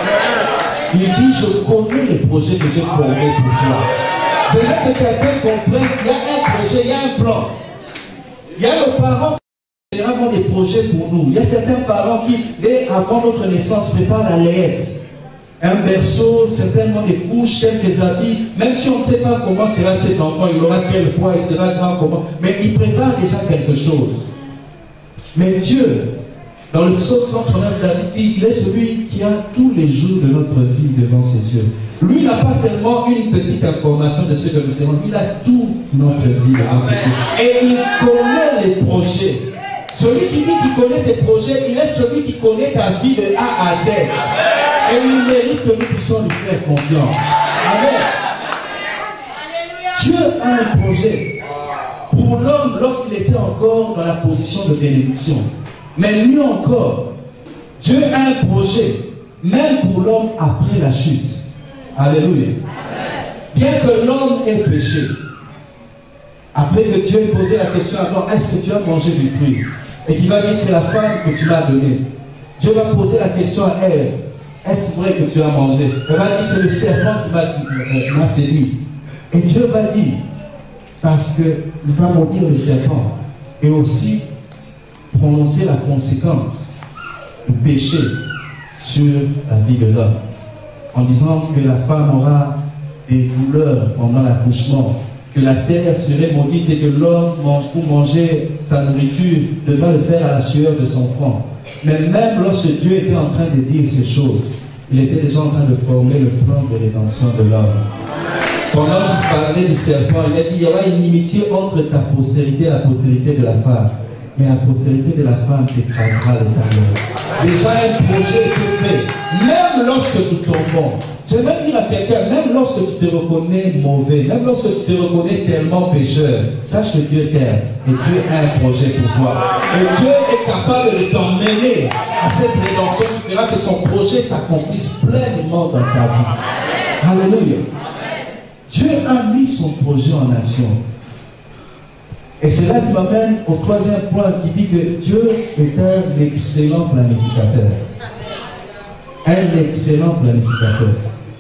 Il dit, je connais les projets que j'ai formés pour toi. Je veux que quelqu'un comprenne qu'il y a un projet, il y a un plan. Il y a nos parents qui ont des projets pour nous. Il y a certains parents qui, dès avant notre naissance, préparent la layette. Un berceau, certainement des couches, quelques habits. Même si on ne sait pas comment sera cet enfant, il aura quel poids, il sera grand comment. Mais il prépare déjà quelque chose. Mais Dieu, dans le psaume cent trente-neuf, David dit, il est celui qui a tous les jours de notre vie devant ses yeux. Lui n'a pas seulement une petite information de ce que nous savons, il a toute notre vie devant ses yeux. Et il connaît les projets. Celui qui dit qu'il connaît tes projets, il est celui qui connaît ta vie de A à Z. Et il mérite que nous puissions lui faire confiance. Amen. Dieu a un projet pour l'homme lorsqu'il était encore dans la position de bénédiction. Mais lui encore, Dieu a un projet, même pour l'homme après la chute. Alléluia. Bien que l'homme ait péché, après que Dieu ait posé la question à l'homme, est-ce que tu as mangé du fruit? Et qu'il va dire, c'est la femme que tu m'as donnée. Dieu va poser la question à Ève, est-ce vrai que tu as mangé? Elle va dire, c'est le serpent qui m'a séduit. Et Dieu va dire, parce qu'il va maudire le serpent, et aussi prononcer la conséquence du péché sur la vie de l'homme, en disant que la femme aura des douleurs pendant l'accouchement, que la terre serait maudite et que l'homme mange pour manger sa nourriture devra le faire à la sueur de son front. Mais même lorsque Dieu était en train de dire ces choses, il était déjà en train de former le plan de rédemption de l'homme. Pendant qu'il parlait du serpent, il a dit, il y aura une inimitié entre ta postérité et la postérité de la femme. Mais la postérité de la femme t'écrasera l'éternel. Déjà un projet était fait. Même lorsque nous tombons, j'aimerais dire à quelqu'un, même lorsque tu te reconnais mauvais, même lorsque tu te reconnais tellement pécheur, sache que Dieu t'aime et Dieu a un projet pour toi. Et Dieu est capable de t'emmener à cette rédemption qui fera que son projet s'accomplisse pleinement dans ta vie. Alléluia. Dieu a mis son projet en action. Et c'est là qui m'amène au troisième point qui dit que Dieu est un excellent planificateur. Un excellent planificateur.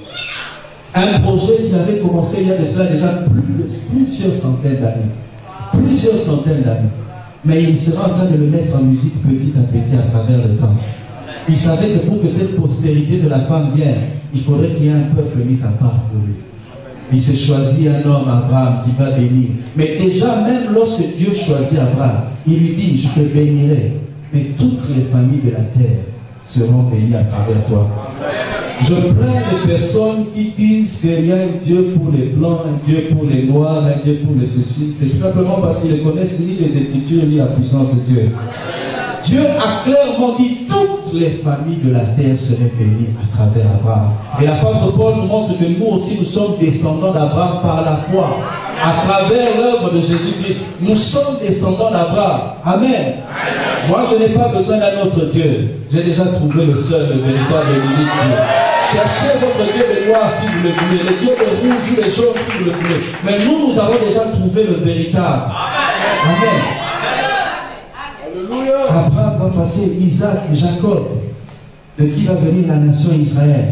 Un projet qu'il avait commencé il y a de cela déjà plus, plusieurs centaines d'années. Plusieurs centaines d'années. Mais il sera en train de le mettre en musique petit à petit à travers le temps. Il savait que pour que cette postérité de la femme vienne, il faudrait qu'il y ait un peuple mis à part pour lui. Il s'est choisi un homme, Abraham, qui va bénir. Mais déjà, même lorsque Dieu choisit Abraham, il lui dit, je te bénirai, mais toutes les familles de la terre seront bénies à travers toi. Je plains les personnes qui disent qu'il y a un Dieu pour les blancs, un Dieu pour les noirs, un Dieu pour les ceci. C'est tout simplement parce qu'ils ne connaissent ni les Écritures ni la puissance de Dieu. Dieu a clairement dit toutes les familles de la terre seraient bénies à travers Abraham. Et l'apôtre Paul nous montre que nous aussi nous sommes descendants d'Abraham par la foi. À travers l'œuvre de Jésus-Christ, nous sommes descendants d'Abraham. Amen. Amen. Moi, je n'ai pas besoin d'un autre Dieu. J'ai déjà trouvé le seul, le véritable et l'unique Dieu. Cherchez votre Dieu de noir si vous le voulez, le Dieu de rouge ou de jaune si vous le voulez. Mais nous, nous avons déjà trouvé le véritable. Amen. Amen. Abraham va passer, Isaac, Jacob, de qui va venir la nation Israël.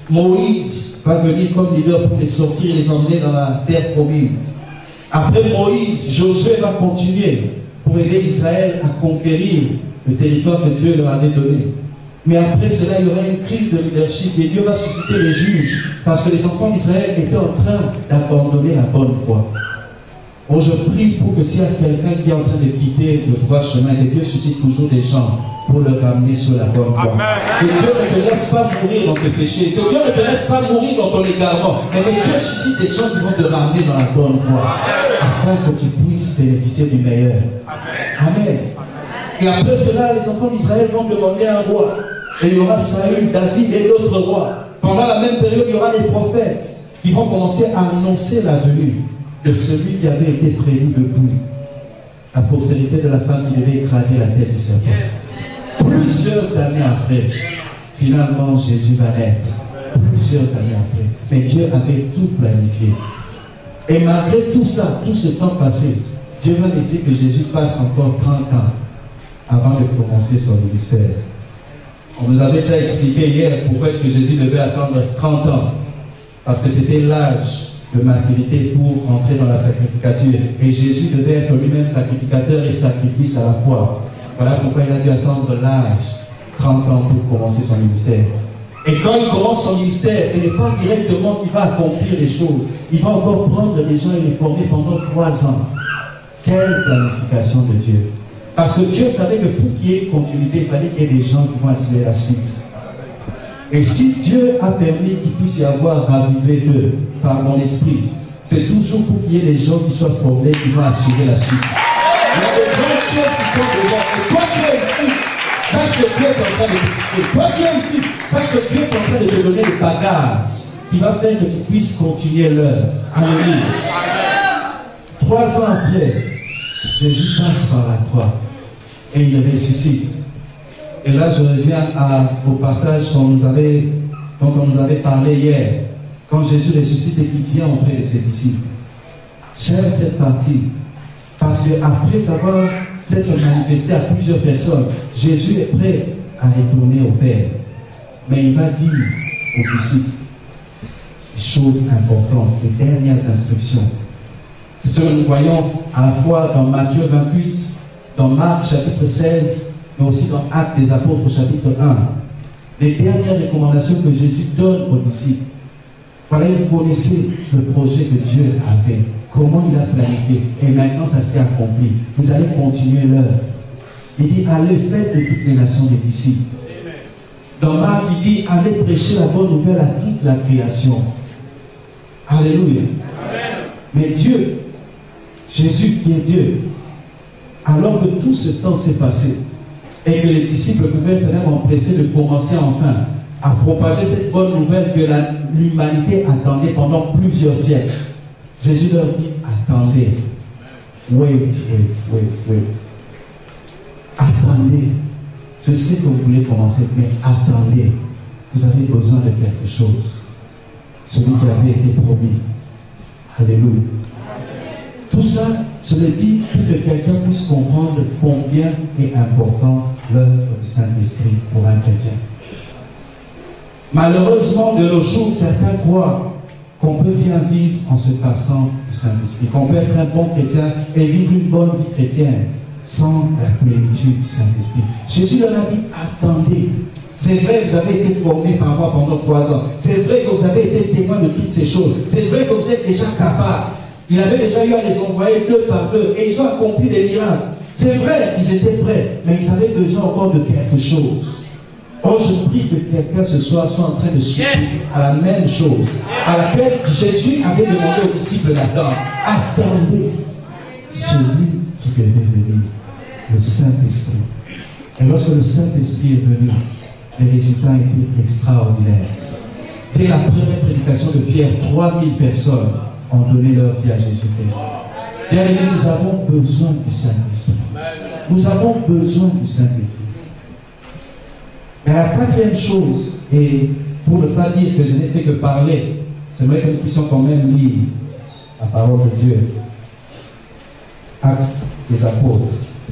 Moïse va venir comme leader pour les sortir et les emmener dans la terre promise. Après Moïse, Josué va continuer pour aider Israël à conquérir le territoire que Dieu leur avait donné. Mais après cela, il y aura une crise de leadership et Dieu va susciter les juges parce que les enfants d'Israël étaient en train d'abandonner la bonne voie. Oh, je prie pour que s'il y a quelqu'un qui est en train de quitter le droit chemin, que Dieu suscite toujours des gens pour le ramener sur la bonne voie. Que Dieu ne te laisse pas mourir dans tes péchés, que Dieu ne te laisse pas mourir dans ton égarement, mais que Dieu suscite des gens qui vont te ramener dans la bonne voie, afin que tu puisses bénéficier du meilleur. Amen. Et après cela, les enfants d'Israël vont demander un roi. Et il y aura Saül, David et d'autres rois. Pendant la même période, il y aura des prophètes qui vont commencer à annoncer la venue de celui qui avait été prévu debout, la postérité de la femme qui devait écraser la tête du serpent. Yes. Plusieurs années après, finalement Jésus va naître. Plusieurs années après. Mais Dieu avait tout planifié. Et malgré tout ça, tout ce temps passé, Dieu va laisser que Jésus passe encore trente ans avant de commencer son ministère. On nous avait déjà expliqué hier pourquoi est-ce que Jésus devait attendre trente ans. Parce que c'était l'âge de maturité pour entrer dans la sacrificature. Et Jésus devait être lui-même sacrificateur et sacrifice à la fois. Voilà pourquoi il a dû attendre l'âge, trente ans pour commencer son ministère. Et quand il commence son ministère, ce n'est pas directement qu'il va accomplir les choses. Il va encore prendre les gens et les former pendant trois ans. Quelle planification de Dieu! Parce que Dieu savait que pour qu'il y ait une continuité, il fallait qu'il y ait des gens qui vont assurer la suite. Et si Dieu a permis qu'il puisse y avoir ravivé d'eux par mon esprit, c'est toujours pour qu'il y ait des gens qui soient formés, qui vont assurer la suite. Il y a de grandes choses qui sont devant. Et toi qui es ici, sache que Dieu est en train de t'équiper. Toi qui es ici, sache que Dieu est en train de te donner des bagages qui va faire que tu puisses continuer l'œuvre. Alléluia. Trois ans après, Jésus passe par la croix et il ressuscite. Et là, je reviens à, au passage qu'on nous avait, dont on nous avait parlé hier. Quand Jésus ressuscite et qu'il vient auprès de ses disciples. J'aime cette partie. Parce qu'après avoir s'être manifesté à plusieurs personnes, Jésus est prêt à retourner au Père. Mais il va dire aux disciples des choses importantes, les dernières instructions. C'est ce que nous voyons à la fois dans Matthieu vingt-huit, dans Marc chapitre seize, mais aussi dans Actes des Apôtres chapitre un. Les dernières recommandations que Jésus donne aux disciples. Voilà, vous connaissez le projet que Dieu avait, comment il a planifié, et maintenant ça s'est accompli. Vous allez continuer l'œuvre. Il dit, allez, faites de toutes les nations des disciples. Dans Marc, il dit, allez prêcher la bonne nouvelle à toute la création. Alléluia. Amen. Mais Dieu, Jésus qui est Dieu, alors que tout ce temps s'est passé, et que les disciples pouvaient être même empressés de commencer enfin à propager cette bonne nouvelle que l'humanité attendait pendant plusieurs siècles, Jésus leur dit, attendez. Wait, wait, wait, wait. Attendez. Je sais que vous voulez commencer, mais attendez. Vous avez besoin de quelque chose. Celui qui avait été promis. Alléluia. Tout ça, je le dis pour que quelqu'un puisse comprendre combien est important l'œuvre du Saint-Esprit pour un chrétien. Malheureusement, de nos jours, certains croient qu'on peut bien vivre en se passant du Saint-Esprit, qu'on peut être un bon chrétien et vivre une bonne vie chrétienne sans la plénitude du Saint-Esprit. Jésus leur a dit, attendez. C'est vrai que vous avez été formés par moi pendant trois ans. C'est vrai que vous avez été témoins de toutes ces choses. C'est vrai que vous êtes déjà capables. Il avait déjà eu à les envoyer deux par deux et ils ont accompli des miracles. C'est vrai qu'ils étaient prêts, mais ils avaient besoin encore de quelque chose. Or, je prie que quelqu'un ce soir soit en train de suivre à la même chose, à laquelle Jésus avait demandé aux disciples d'attendre. Attendez celui qui devait venir, le Saint-Esprit. Et lorsque le Saint-Esprit est venu, les résultats étaient extraordinaires. Dès la première prédication de Pierre, trois mille personnes ont donné leur vie à Jésus-Christ. Bien-aimés, nous avons besoin du Saint-Esprit. Nous avons besoin du Saint-Esprit. Mais la quatrième chose, et pour ne pas dire que je n'ai fait que parler, j'aimerais que nous puissions quand même lire la parole de Dieu. Actes des apôtres.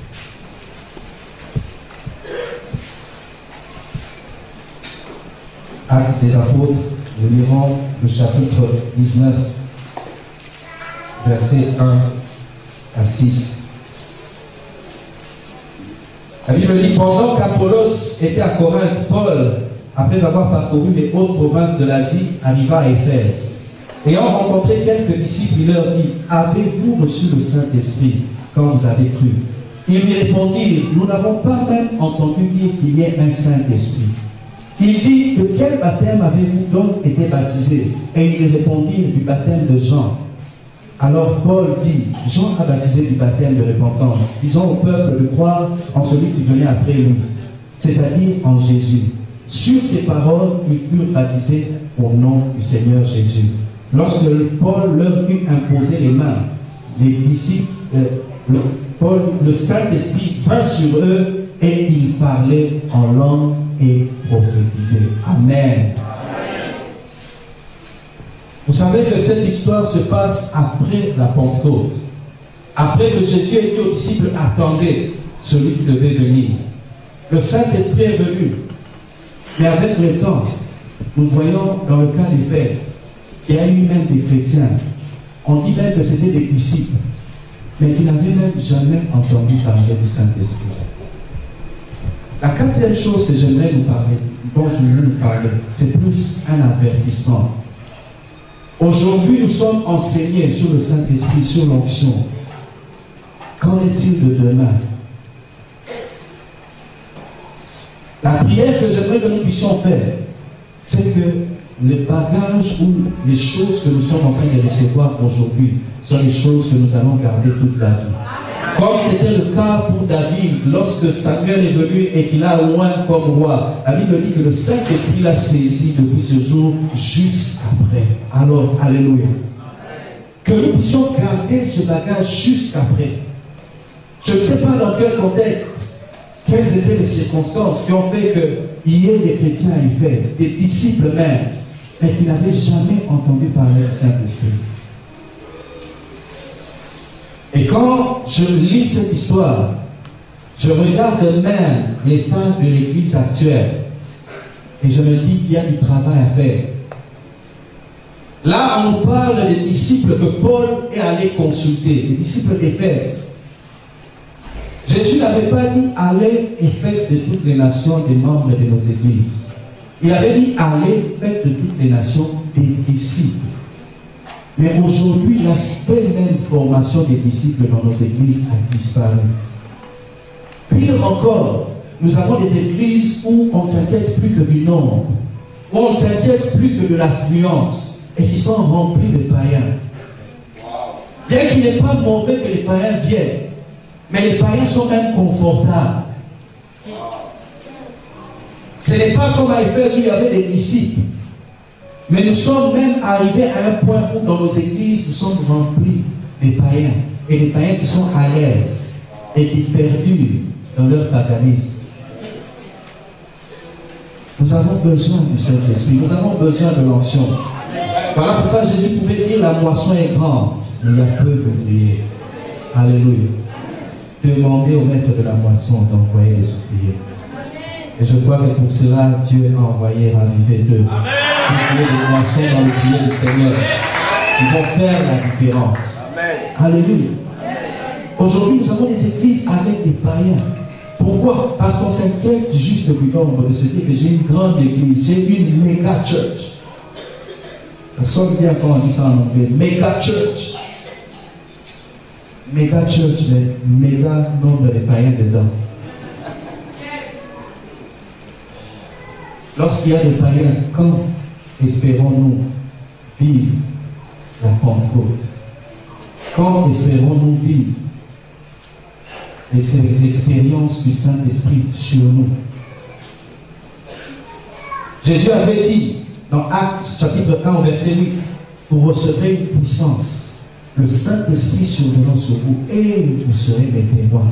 Actes des apôtres, nous lirons le chapitre dix-neuf, versets un à six. La Bible dit, pendant qu'Apollos était à Corinthe, Paul, après avoir parcouru les hautes provinces de l'Asie, arriva à Éphèse. Ayant rencontré quelques disciples, il leur dit, avez-vous reçu le Saint-Esprit quand vous avez cru? Ils lui répondirent, nous n'avons pas même entendu dire qu'il y ait un Saint-Esprit. Il dit, de quel baptême avez-vous donc été baptisés? Et ils répondirent, du baptême de Jean. Alors Paul dit, Jean a baptisé du baptême de repentance, disant au peuple de croire en celui qui venait après lui, c'est-à-dire en Jésus. Sur ces paroles, ils furent baptisés au nom du Seigneur Jésus. Lorsque Paul leur eut imposé les mains, les disciples, euh, le, Paul, le Saint-Esprit vint sur eux et ils parlaient en langue et prophétisaient. Amen. Vous savez que cette histoire se passe après la Pentecôte. Après que Jésus ait dit aux disciples, attendez celui qui devait venir. Le Saint-Esprit est venu. Mais avec le temps, nous voyons dans le cas d'Éphèse, qu'il y a eu même des chrétiens. On dit même que c'était des disciples, mais qui n'avaient même jamais entendu parler du Saint-Esprit. La quatrième chose que j'aimerais vous parler, dont je veux vous parler, c'est plus un avertissement. Aujourd'hui, nous sommes enseignés sur le Saint-Esprit, sur l'onction. Qu'en est-il de demain? La prière que j'aimerais que nous puissions faire, c'est que le bagage ou les choses que nous sommes en train de recevoir aujourd'hui sont les choses que nous allons garder toute la vie. Comme c'était le cas pour David, lorsque Samuel est venu et qu'il a oint comme roi, la Bible dit que le Saint-Esprit l'a saisi depuis ce jour jusqu'après. Alors, alléluia. Que nous puissions garder ce bagage jusqu'après. Je ne sais pas dans quel contexte, quelles étaient les circonstances qui ont fait qu'il y ait des chrétiens à Éphèse, des disciples même, mais qui n'avaient jamais entendu parler du Saint-Esprit. Et quand je lis cette histoire, je regarde même l'état de l'Église actuelle et je me dis qu'il y a du travail à faire. Là, on nous parle des disciples que Paul est allé consulter, les disciples d'Éphèse. Jésus n'avait pas dit allez et faites de toutes les nations des membres de nos églises. Il avait dit allez, faites de toutes les nations des disciples. Mais aujourd'hui, l'aspect même formation des disciples dans nos églises a disparu. Pire encore, nous avons des églises où on ne s'inquiète plus que du nombre, où on ne s'inquiète plus que de l'affluence, et qui sont remplies de païens. Bien qu'il n'est pas mauvais que les païens viennent, mais les païens sont même confortables. Ce n'est pas comme à Éphèse où il y avait des disciples. Mais nous sommes même arrivés à un point où dans nos églises, nous sommes remplis des païens. Et des païens qui sont à l'aise et qui perdurent dans leur paganisme. Nous avons besoin du Saint-Esprit. Nous avons besoin de l'onction. Voilà pourquoi Jésus pouvait dire la moisson est grande, mais il y a peu d'ouvriers. Alléluia. Demandez au maître de la moisson d'envoyer des ouvriers. Et je crois que pour cela, Dieu a envoyé raviver d'eux. Pour qu'il y ait des moissons dans le prier du Seigneur. Ils vont faire la différence. Amen. Alléluia. Aujourd'hui, nous avons des églises avec des païens. Pourquoi? Parce qu'on s'inquiète juste du nombre, de se dire que j'ai une grande église, j'ai une méga church. Ça sonne bien quand on dit ça en anglais. Méga church. Méga church, mais méga nombre de païens dedans. Lorsqu'il y a des païens, quand espérons-nous vivre la Pentecôte? Quand espérons-nous vivre l'expérience du Saint-Esprit sur nous? Jésus avait dit dans Actes chapitre un verset huit, vous recevrez une puissance, le Saint-Esprit survenant sur vous, et vous serez mes témoins.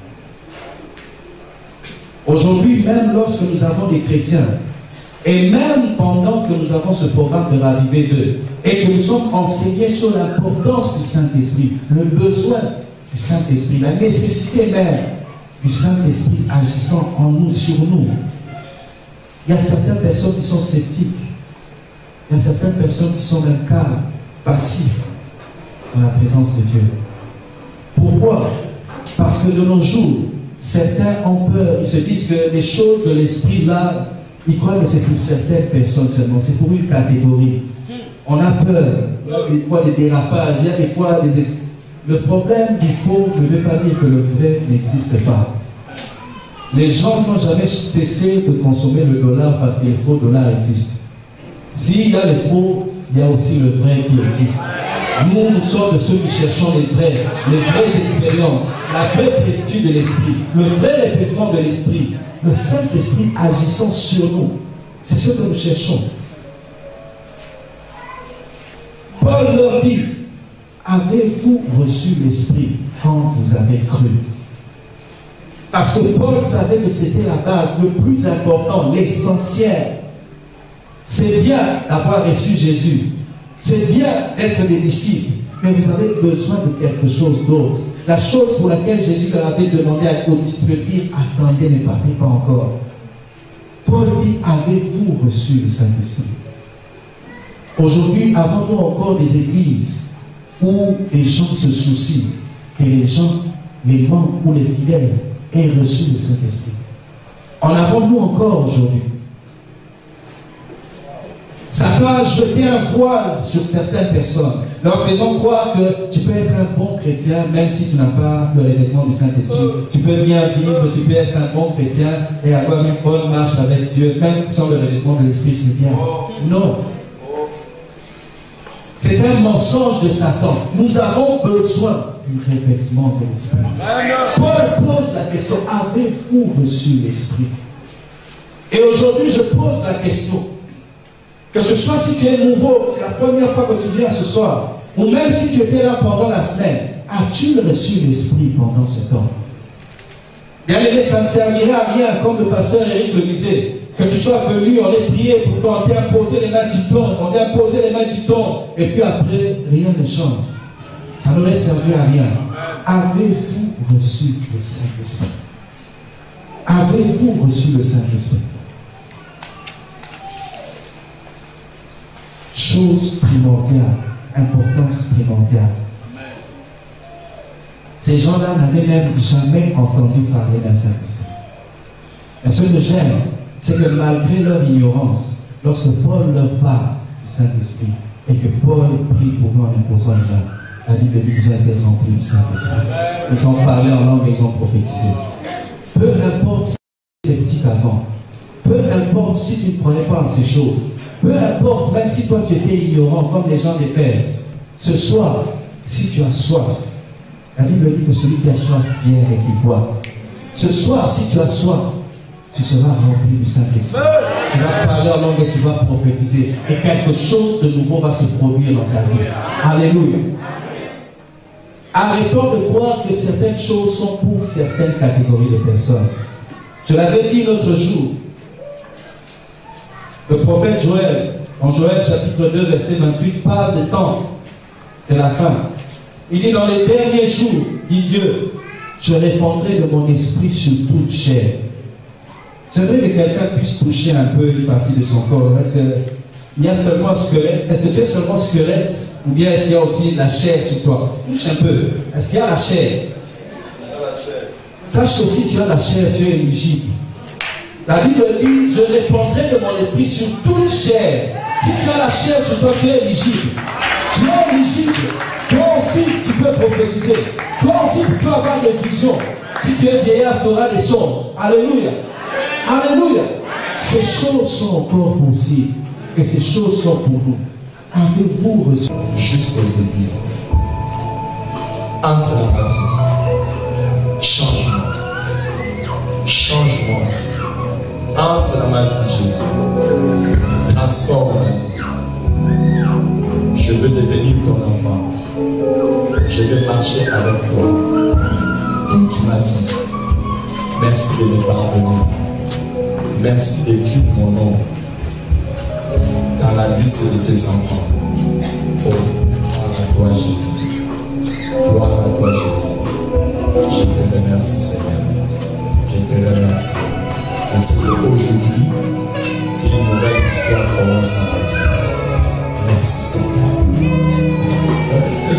Aujourd'hui, même lorsque nous avons des chrétiens, et même pendant que nous avons ce programme de Raviver d'eux, et que nous sommes enseignés sur l'importance du Saint-Esprit, le besoin du Saint-Esprit, la nécessité même du Saint-Esprit agissant en nous, sur nous, il y a certaines personnes qui sont sceptiques, il y a certaines personnes qui sont même calmes, passifs dans la présence de Dieu. Pourquoi? Parce que de nos jours, certains ont peur, ils se disent que les choses de l'esprit là, ils croient que c'est pour certaines personnes seulement, c'est pour une catégorie. On a peur, des fois des dérapages, il y a des fois des... Le problème du faux ne veut pas dire que le vrai n'existe pas. Les gens n'ont jamais cessé de consommer le dollar parce que les faux dollars existent. S'il y a les faux, il y a aussi le vrai qui existe. Nous, nous sommes de ceux qui cherchons les vrais, les vraies expériences, la vraie plénitude de l'esprit, le vrai répétement de l'esprit, le Saint-Esprit agissant sur nous. C'est ce que nous cherchons. Paul leur dit, avez-vous reçu l'Esprit quand vous avez cru? Parce que Paul savait que c'était la base, le plus important, l'essentiel. C'est bien d'avoir reçu Jésus. C'est bien d'être des disciples. Mais vous avez besoin de quelque chose d'autre. La chose pour laquelle Jésus leur avait demandé aux disciples de dire, attendez, ne partez pas encore. Paul dit, avez-vous reçu le Saint-Esprit? Aujourd'hui, avons-nous encore des églises où les gens se soucient que les gens, les membres ou les fidèles aient reçu le Saint-Esprit? En avons-nous encore aujourd'hui? Ça peut jeter un voile sur certaines personnes, leur faisant croire que tu peux être un bon chrétien même si tu n'as pas le revêtement du Saint-Esprit. Tu peux bien vivre, tu peux être un bon chrétien et avoir une bonne marche avec Dieu, même sans le revêtement de l'Esprit, c'est bien. Non. C'est un mensonge de Satan. Nous avons besoin du revêtement de l'Esprit. Paul pose la question, avez-vous reçu l'Esprit? Et aujourd'hui, je pose la question, que ce soit si tu es nouveau, c'est la première fois que tu viens ce soir, ou même si tu étais là pendant la semaine, as-tu reçu l'Esprit pendant ce temps? Bien aimé, ça ne servirait à rien, comme le pasteur Eric le disait, que tu sois venu, on est prié pour toi, on t'a imposé les mains, tu tombes, on t'a imposé les mains, tu tombes, et puis après, rien ne change. Ça n'aurait servi à rien. Avez-vous reçu le Saint-Esprit? Avez-vous reçu le Saint-Esprit? Chose primordiale, importance primordiale. Ces gens-là n'avaient même jamais entendu parler d'un Saint-Esprit. Et ce que j'aime, c'est que malgré leur ignorance, lorsque Paul leur parle du Saint-Esprit. Et que Paul prie pour nous en imposant les mains. La Bible dit qu'ils ont été remplis du Saint-Esprit. Ils ont parlé en langue et ils ont prophétisé. Peu importe si tu es sceptique avant, peu importe si tu ne prenais pas en ces choses, peu importe même si toi tu étais ignorant comme les gens d'Éphèse, ce soir, si tu as soif, la Bible dit que celui qui a soif vient et qui boit. Ce soir, si tu as soif, tu seras rempli du Saint-Esprit. Tu vas parler en langue et tu vas prophétiser. Et quelque chose de nouveau va se produire dans ta vie. Alléluia. Arrêtons de croire que certaines choses sont pour certaines catégories de personnes. Je l'avais dit l'autre jour. Le prophète Joël, en Joël chapitre deux, verset vingt-huit, parle des temps de la fin. Il dit dans les derniers jours, dit Dieu, je répandrai de mon esprit sur toute chair. J'aimerais que quelqu'un puisse toucher un peu une partie de son corps. Est-ce qu'il y a seulement un squelette? Est-ce que tu es seulement squelette? Ou bien est-ce qu'il y a aussi la chair sur toi? Touche un peu. Est-ce qu'il y a la chair? Sache que si tu as la chair, tu es éligible. La Bible dit, je répandrai de mon esprit sur toute chair. Si tu as la chair sur toi, tu es éligible. Tu es éligible. Toi aussi, tu peux prophétiser. Toi aussi, tu peux avoir des visions. Si tu es vieillard, tu auras des songes. Alléluia. Alléluia. Ces choses sont encore possibles. Et ces choses sont pour nous. Avez-vous reçu? Juste aujourd'hui, entre dans ma vie, changement, changement, entre dans ma vie, Jésus, transforme ma vie. Je veux devenir ton enfant. Je vais marcher avec toi toute ma vie. Merci de me pardonner. Merci d'écrire mon nom dans la liste de tes enfants. Oh, gloire à toi Jésus. Gloire à toi Jésus. Je te remercie Seigneur. Je te remercie. Parce qu'aujourd'hui, une nouvelle histoire commence dans ma vie. Merci Seigneur. Merci Seigneur. Restez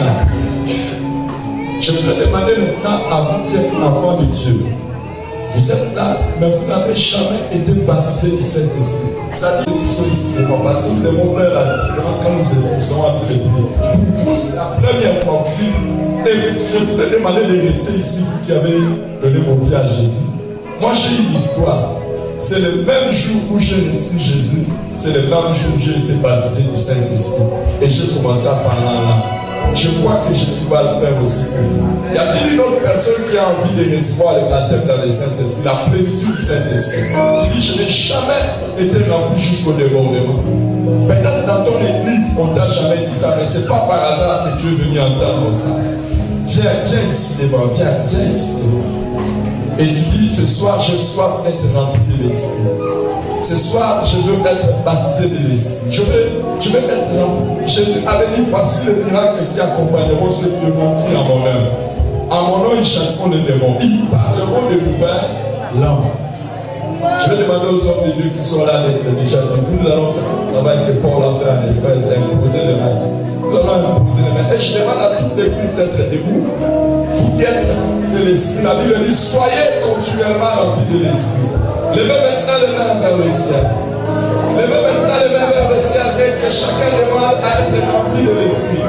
là. Je voudrais demander maintenant à vous qui êtes enfants de Dieu. Vous êtes là, mais vous n'avez jamais été baptisé du Saint-Esprit. C'est-à-dire que vous sollicitez pas, parce que nous devons faire la différence quand nous sommes en train de prier. Pour vous, c'est la première fois que vous et je vous ai demandé de rester ici, vous qui avez donné vos vies à Jésus. Moi, j'ai une histoire. C'est le même jour où j'ai reçu Jésus, c'est le même jour où j'ai été baptisé du Saint-Esprit. Et j'ai commencé à parler en langue. Je crois que Jésus va le faire aussi que vous. Y a-t-il une autre personne qui a envie de recevoir le baptême dans le Saint-Esprit, la plénitude du Saint-Esprit? Tu dis, je n'ai jamais été rempli jusqu'au débordement. Peut-être dans ton église, on ne t'a jamais dit ça, mais ce n'est pas par hasard que tu es venu entendre ça. Viens, viens ici devant, viens, viens ici devant. Et tu dis, ce soir, je sois être rempli de l'Esprit. Ce soir, je veux être baptisé de l'Esprit. Je veux, je veux être rempli. Jésus avait dit, voici le miracle qui accompagneront ceux qui m'ont pris en mon nom. En mon nom, ils chasseront les démons. Ils parleront de nouvelles langues. Je vais demander aux hommes de Dieu qui sont là d'être déjà debout. Nous allons faire un travail que Paul a fait à l'Éphèse, imposer les mains. Nous allons imposer les mains. Et je demande à toute l'église d'être debout. Vous qui êtes de l'Esprit, la Bible dit, soyez continuellement remplis de l'Esprit. Levez maintenant les mains vers le ciel. Levez maintenant les mains vers le ciel et que chacun demande à être rempli de l'Esprit.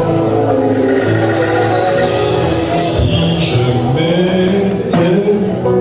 Si je m'étais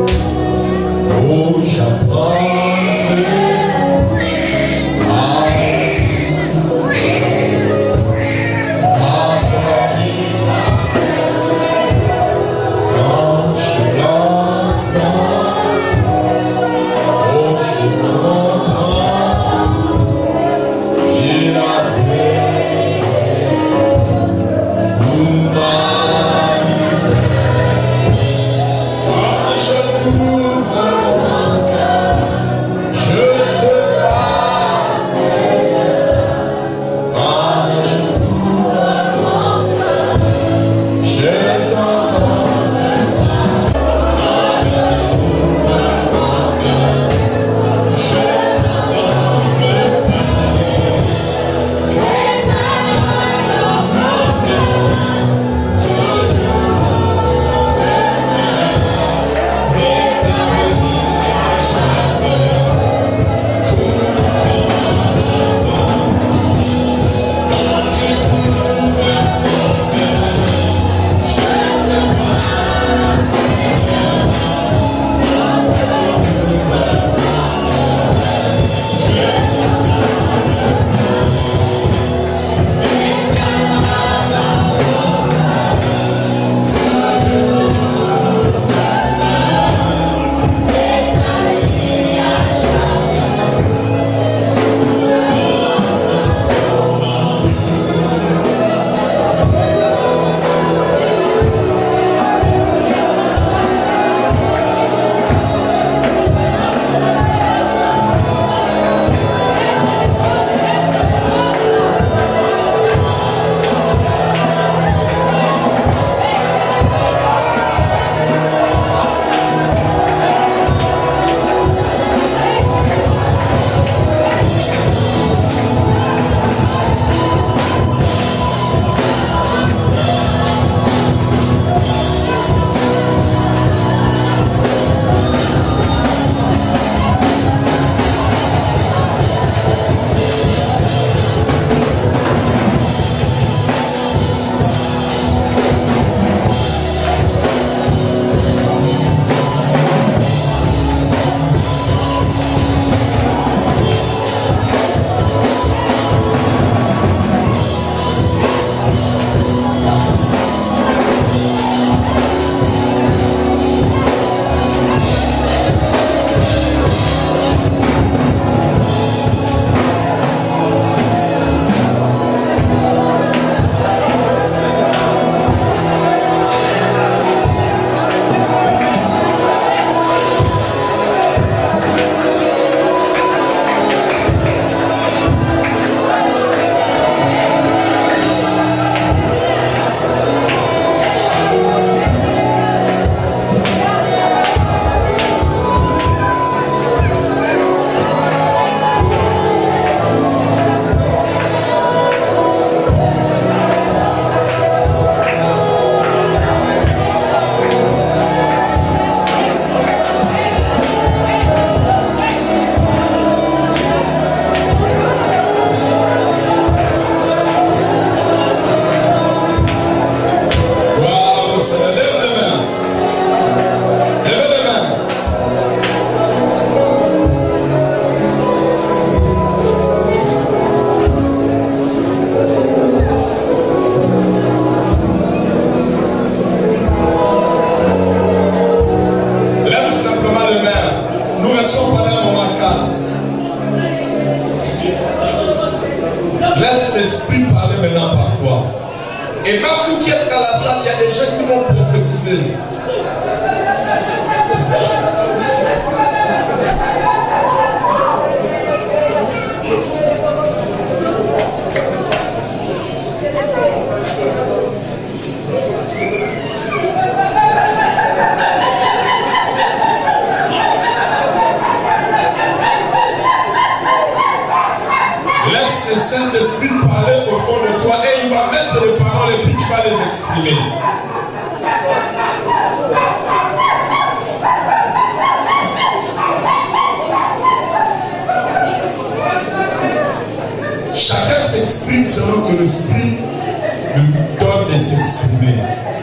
Et même vous qui êtes dans la salle, il y a des gens qui vont prophétiser. Laisse le Saint-Esprit parler au fond de toi et il va mettre les paroles et puis tu vas les exprimer. Chacun s'exprime selon que l'Esprit lui donne de s'exprimer.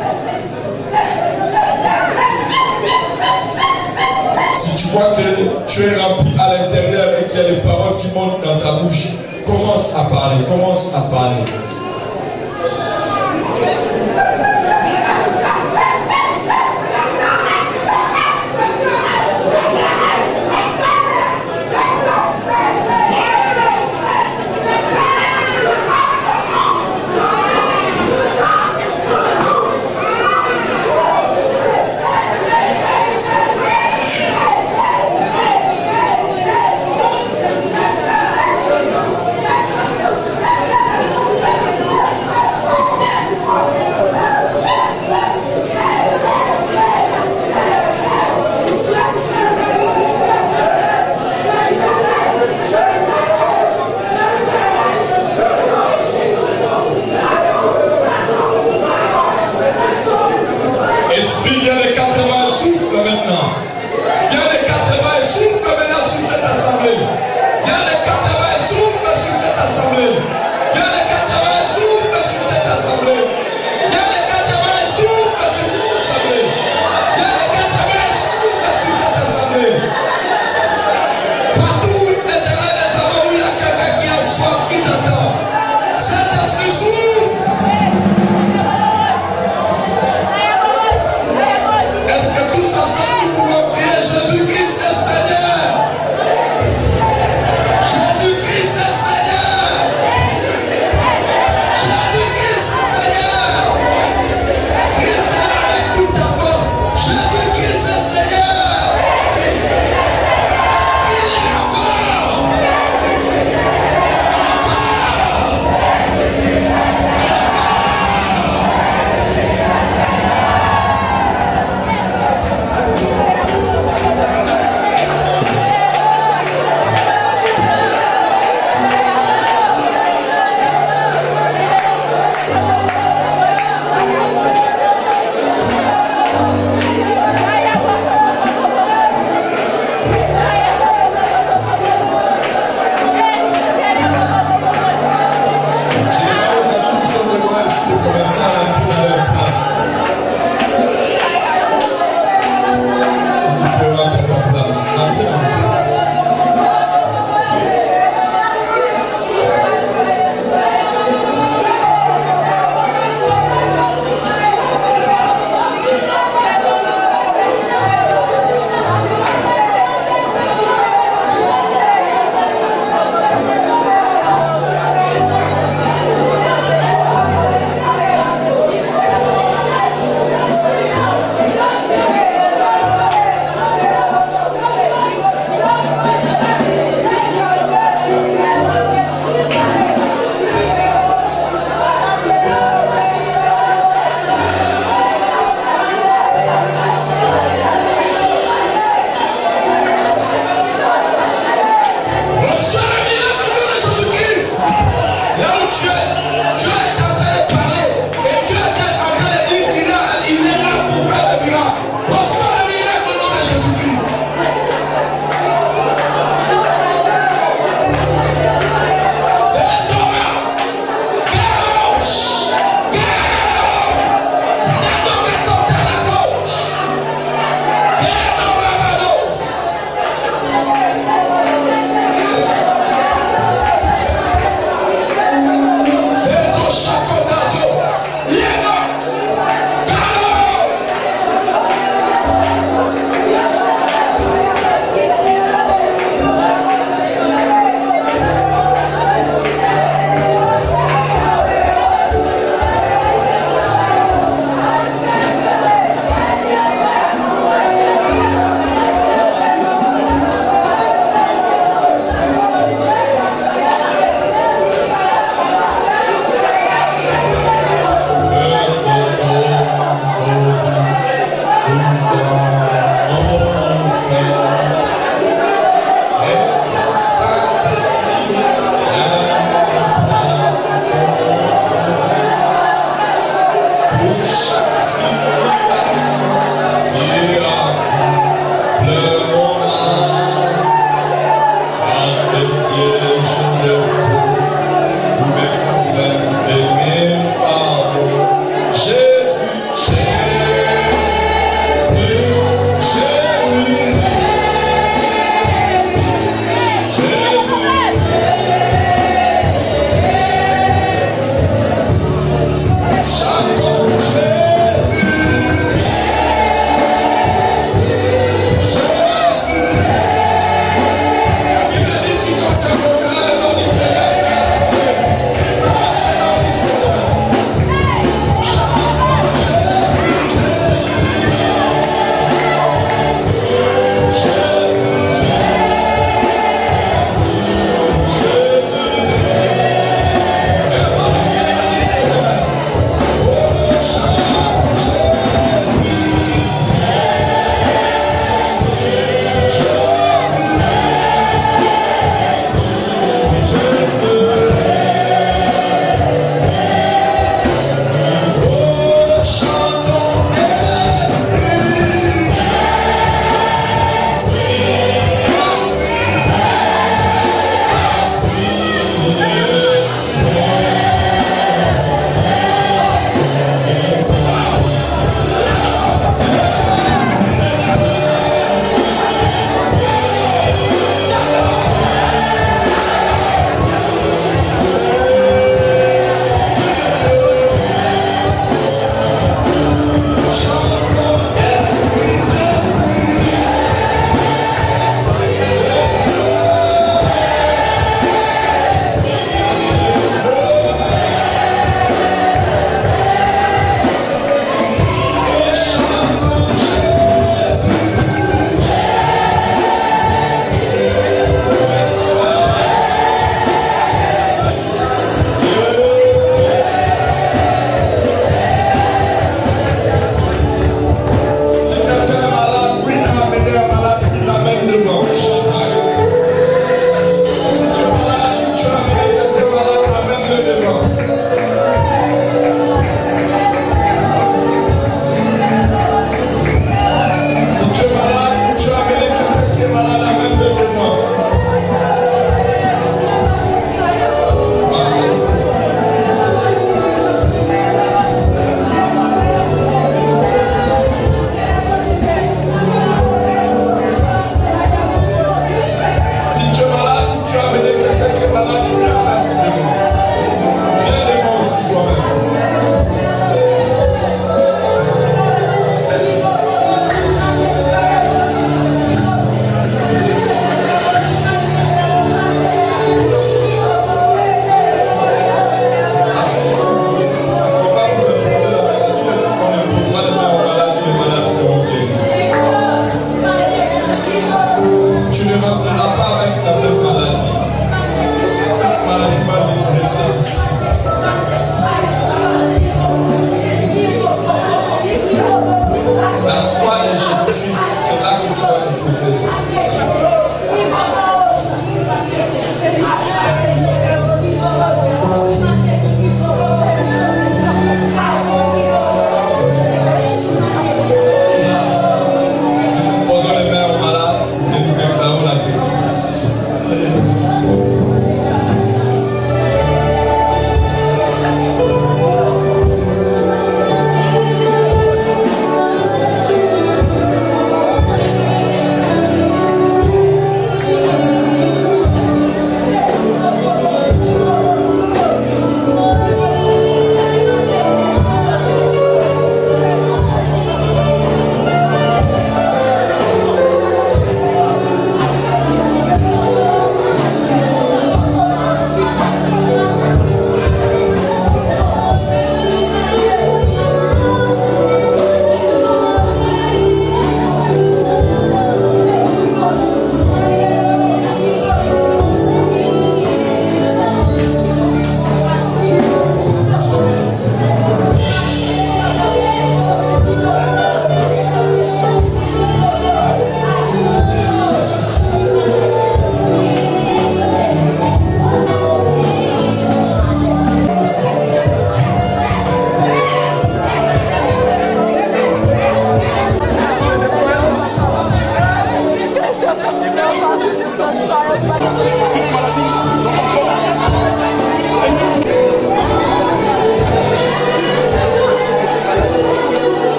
Si tu vois que tu es rempli à l'intérieur et qu'il y a des paroles qui montent dans ta bouche, commence à parler, commence à parler.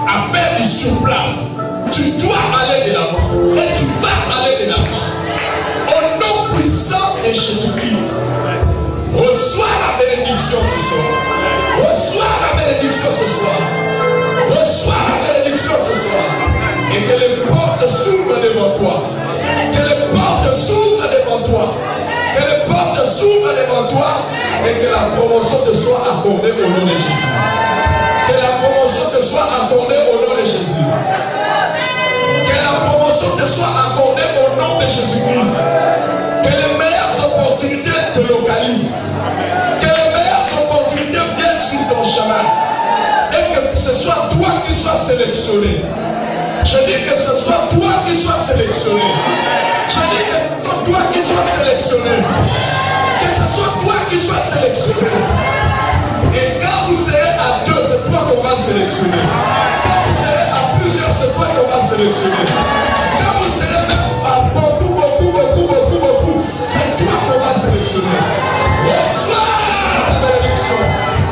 à faire du surplace. Tu dois aller de l'avant. Et tu vas aller de l'avant. Au nom puissant de Jésus-Christ. Reçois la bénédiction ce soir. Reçois la bénédiction ce soir. Reçois la bénédiction ce soir. Et que les portes s'ouvrent devant toi. Que les portes s'ouvrent devant toi. Que les portes s'ouvrent devant toi. Et que la promotion te soit accordée au nom de Jésus. Que la promotion te soit accordée au nom de Jésus. Que la promotion te soit accordée au nom de Jésus-Christ. Que les meilleures opportunités te localisent. Que les meilleures opportunités viennent sur ton chemin. Et que ce soit toi qui sois sélectionné. Je dis que ce soit toi qui sois sélectionné. Je dis que ce soit toi qui sois sélectionné. Que ce soit toi qui sois sélectionné. Et quand vous serez à deux, c'est toi qu'on va sélectionner. Quand vous serez à plusieurs, c'est toi qu'on va sélectionner. Quand vous serez même à beaucoup, beaucoup, beaucoup, beaucoup, beaucoup, c'est toi qu'on va sélectionner. Reçois la bénédiction.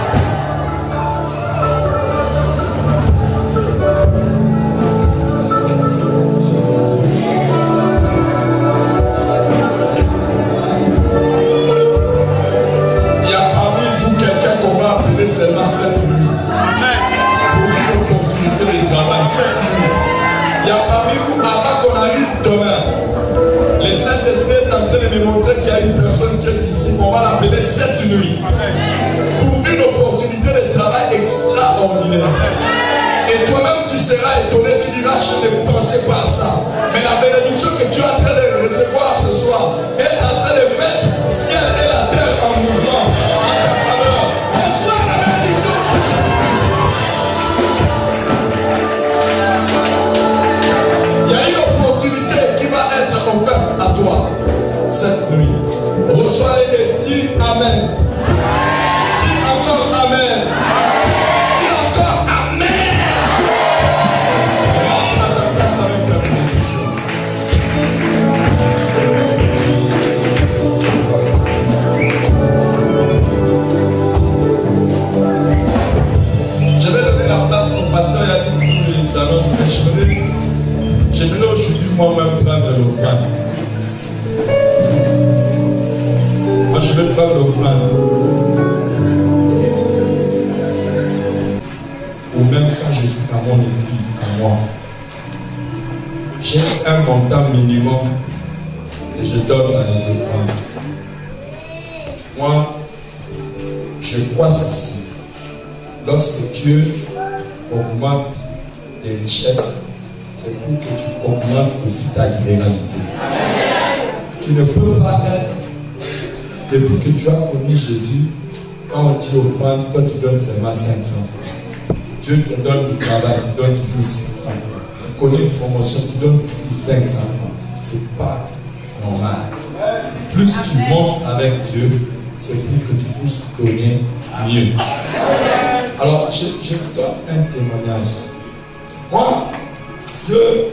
Seulement sept nuits. Pour une opportunité de travail, sept nuits. Il y a parmi vous, avant qu'on arrive demain, le Saint-Esprit est en train de me montrer qu'il y a une personne qui est ici. On va l'appeler sept nuits. Pour une opportunité de travail extraordinaire. Et toi-même, tu seras étonné, tu diras, je ne pensais pas à ça. Mais la bénédiction que tu es en train de recevoir ce soir est en train de mettre le ciel et la terre en mouvement. Offerte à toi cette nuit. Reçois-les et dis Amen. Dis encore Amen. Dis encore Amen. Rentre à ta place avec la bénédiction. Je vais donner la place au pasteur. Il y a dit que les annonces, mais je vais J'aimerais aujourd'hui moi-même prendre l'offrande. Moi je vais prendre l'offrande. Ou même quand je suis dans mon église, à moi, j'ai un montant minimum et je donne à les offrandes. Moi, je crois ceci. Lorsque Dieu augmente les richesses, c'est pour que tu augmentes aussi ta libéralité. Tu ne peux pas être, depuis que tu as connu Jésus, quand on dit offrande, toi tu donnes seulement cinq cents. Dieu te donne du travail, tu donnes toujours cinq cents. Tu connais une promotion, tu donnes toujours cinq cents. C'est pas normal. Plus tu montes avec Dieu, c'est pour que tu puisses donner mieux. Alors, je, je te donne un témoignage. Moi, Je,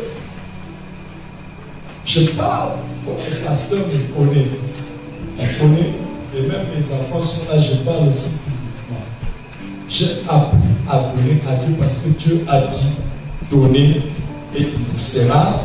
je parle, le pasteur me connaît, me connaît, et même mes enfants sont là, je parle aussi publiquement. J'ai appris à donner à Dieu parce que Dieu a dit donner et il vous sera.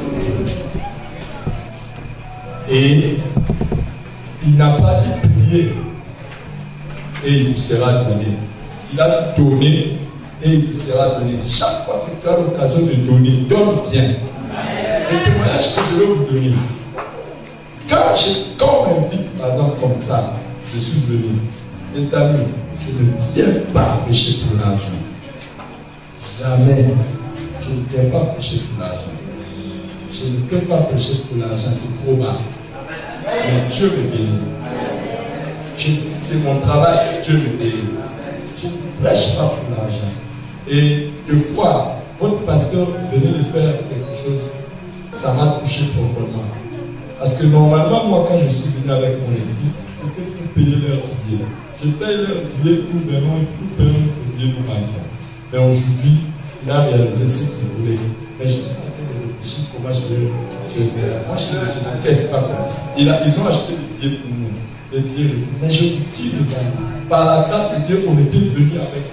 Et il n'a pas dit prier et il vous sera donné. Il a donné et il vous sera donné. Chaque fois que tu as l'occasion de donner, donne bien. Le témoignage que je vais vous donner. Quand, je, quand on m'invite, par exemple, comme ça, je suis venu. Mes amis, je ne viens pas pécher pour l'argent. Jamais. Je ne viens pas pécher pour l'argent. Je ne peux pas pécher pour l'argent, c'est trop bas. Mais Dieu me bénit. C'est mon travail, Dieu me bénit. Je ne prêche pas pour l'argent. Et deux fois, votre pasteur venait de faire quelque chose, ça m'a touché profondément. Parce que normalement, moi, quand je suis venu avec mon équipe, c'était pour payer leur billet. Je paye leur billet pour vraiment tout payer le billet nous manquons. Mais aujourd'hui, il a réalisé ce qu'il voulait. Mais je suis en train de réfléchir comment je vais, je vais faire. Moi, je ne caisse pas comme ça. Il a, ils ont acheté des billets pour nous. Des billets. Mais je vous dis, les amis, par la grâce de Dieu, on était venus avec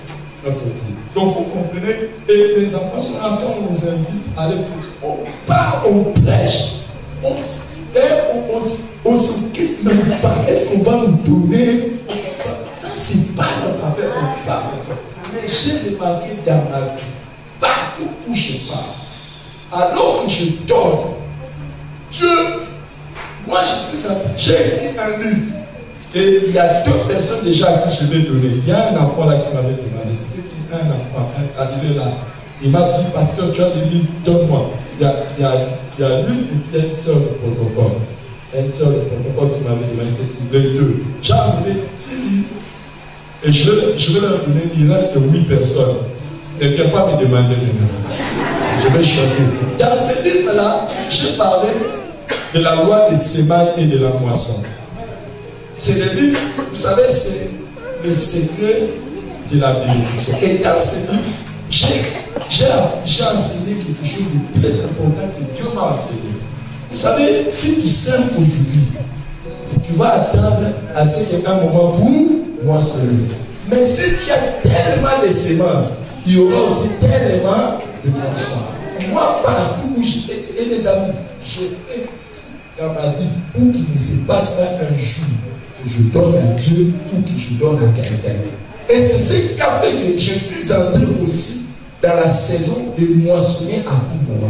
notre vie. Donc vous comprenez, et les enfants sont en train de nous invite à aller plus. On part, on prêche, on, on, on, on s'occupe même pas. Est-ce qu'on va nous donner? Ça, c'est pas notre affaire, on parle. Mais j'ai remarqué dans ma vie, partout où je pars, alors que je donne, Dieu, moi je suis un, j'ai écrit un livre. Et il y a deux personnes déjà à qui je vais donner. Il y a un enfant là qui m'avait demandé, c'était qui un enfant, un arrivé là. Il m'a dit, pasteur, tu as des livres, donne-moi. Il y a, il y a, il y a lui ou une sœur de protocole. Une sœur de protocole qui m'avait demandé, c'est les deux. J'ai amené dix livres. Et je, je vais leur donner, il reste huit personnes. Et ne viens pas me demander de moi. Je vais choisir. Dans ce livre-là, j'ai parlé de la loi des semailles et de la moisson. C'est le livre, vous savez, c'est le secret de la bénédiction. Et dans ce livre, j'ai enseigné quelque chose de très important que Dieu m'a enseigné. Vous savez, si tu sèmes aujourd'hui, tu vas attendre à ce qu'il y ait un moment pour moissonner. Mais si tu as tellement de semences, il y aura aussi tellement de moissons. Moi, partout où j'étais, et les amis, j'ai fait dans ma vie pour qu'il ne se passe pas un jour que je donne à Dieu ou que je donne à quelqu'un. Et c'est ce qui a fait que je suis entré aussi dans la saison de moissonner à tout moment.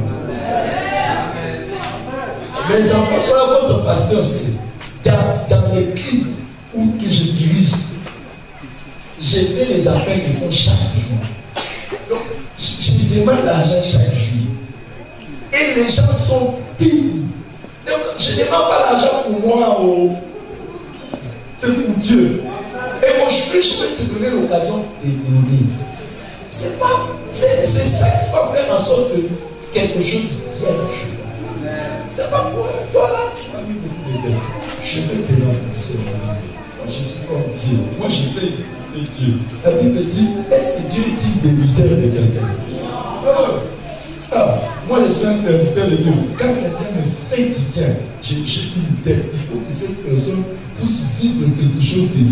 Mes enfants sont là, votre pasteur, c'est dans, dans l'église où que je dirige, j'ai fait les affaires qu'ils font chaque jour. Donc, je, je demande l'argent chaque jour. Et les gens sont pires. Donc, je ne demande pas l'argent pour moi. Oh. C'est pour Dieu. Et aujourd'hui, je vais te donner l'occasion de donner. C'est pas, c'est, c'est ça qui va faire en sorte que quelque chose vienne. C'est pas pour toi là qui m'a mis beaucoup de dents. Je vais te rembourser. Moi, je suis comme Dieu. Moi, je sais que Dieu. La Bible dit, est-ce que Dieu est débiteur de quelqu'un? Non. Ah, moi, je suis un serviteur de Dieu. Quand quelqu'un me fait du bien, j'ai une tête. Il faut que cette personne puisse vivre quelque chose de...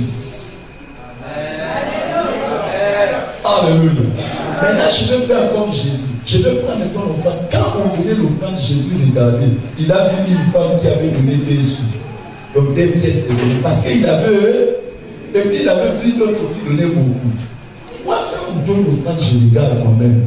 Alléluia. Maintenant, je vais faire comme Jésus. Je vais prendre ton offrande. Quand on donnait l'offrande, Jésus regardait. Il a vu une femme qui avait donné des sous. Donc des pièces de monnaie. Parce qu'il avait... Et puis il avait vu d'autres qui donnaient beaucoup. Moi, quand on donne l'offrande, je regarde moi-même.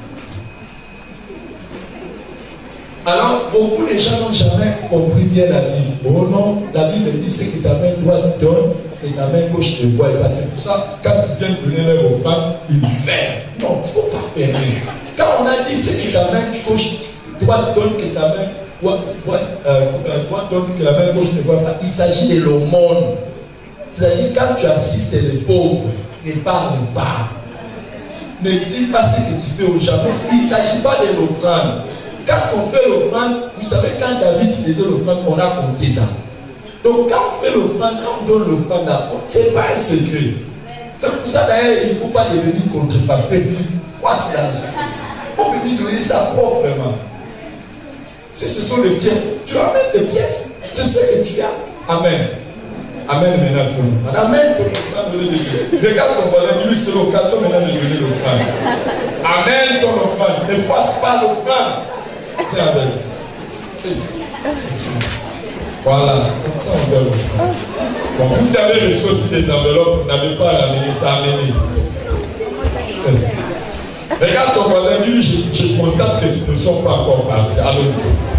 Alors, beaucoup de gens n'ont jamais compris bien la Bible. Oh non, la Bible dit c'est que ta main droite donne et ta main gauche ne voit pas. C'est pour ça, quand tu viens donner leur offrande, ils meurent. Non, il ne faut pas faire. Quand on a dit c'est que ta main gauche droite donne que ta main droite, droite, euh, droite donne que la main gauche ne voit pas, il s'agit de l'aumône. C'est-à-dire quand tu assistes les pauvres, ne parle pas. Ne dis pas ce que tu fais aux gens. Parce qu'il ne s'agit pas de l'offrande. Quand on fait l'offrande, vous savez, quand David faisait l'offrande, on a compté ça. Donc, quand on fait l'offrande, quand on donne l'offrande, ce n'est pas un secret. C'est pour ça d'ailleurs, il ne faut pas devenir contrefacteur. Voici l'argent. Il faut venir donner ça proprement. Si ce sont les pièces, tu amènes des pièces. C'est ce que tu as. Amen. Amen maintenant. Amen. Regarde ton voisin, lui, c'est l'occasion maintenant de donner l'offrande. Amen ton offrande. Ne passe pas l'offrande. Tiens, avec. Voilà, c'est comme ça on donne l'offrande. Bon, vous avez reçu aussi des enveloppes, vous n'avez pas à amener ça, amener. Regarde ton voisin, lui, je, je constate que tu ne sont pas encore partis. Allons-y.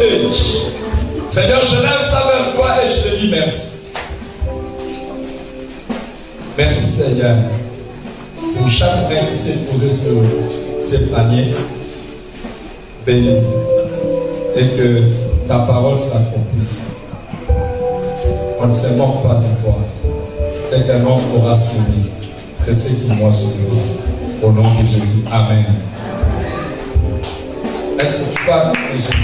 age. Seigneur, je lève ça vers toi et je te dis merci. Merci Seigneur pour chaque main qui s'est posée sur ces paniers. Bénis et que ta parole s'accomplisse. On ne se moque pas de toi. C'est qu'un homme aura semé. C'est ce qui moi sauvera. Au nom de Jésus. Amen. Est-ce que tu parles de Jésus?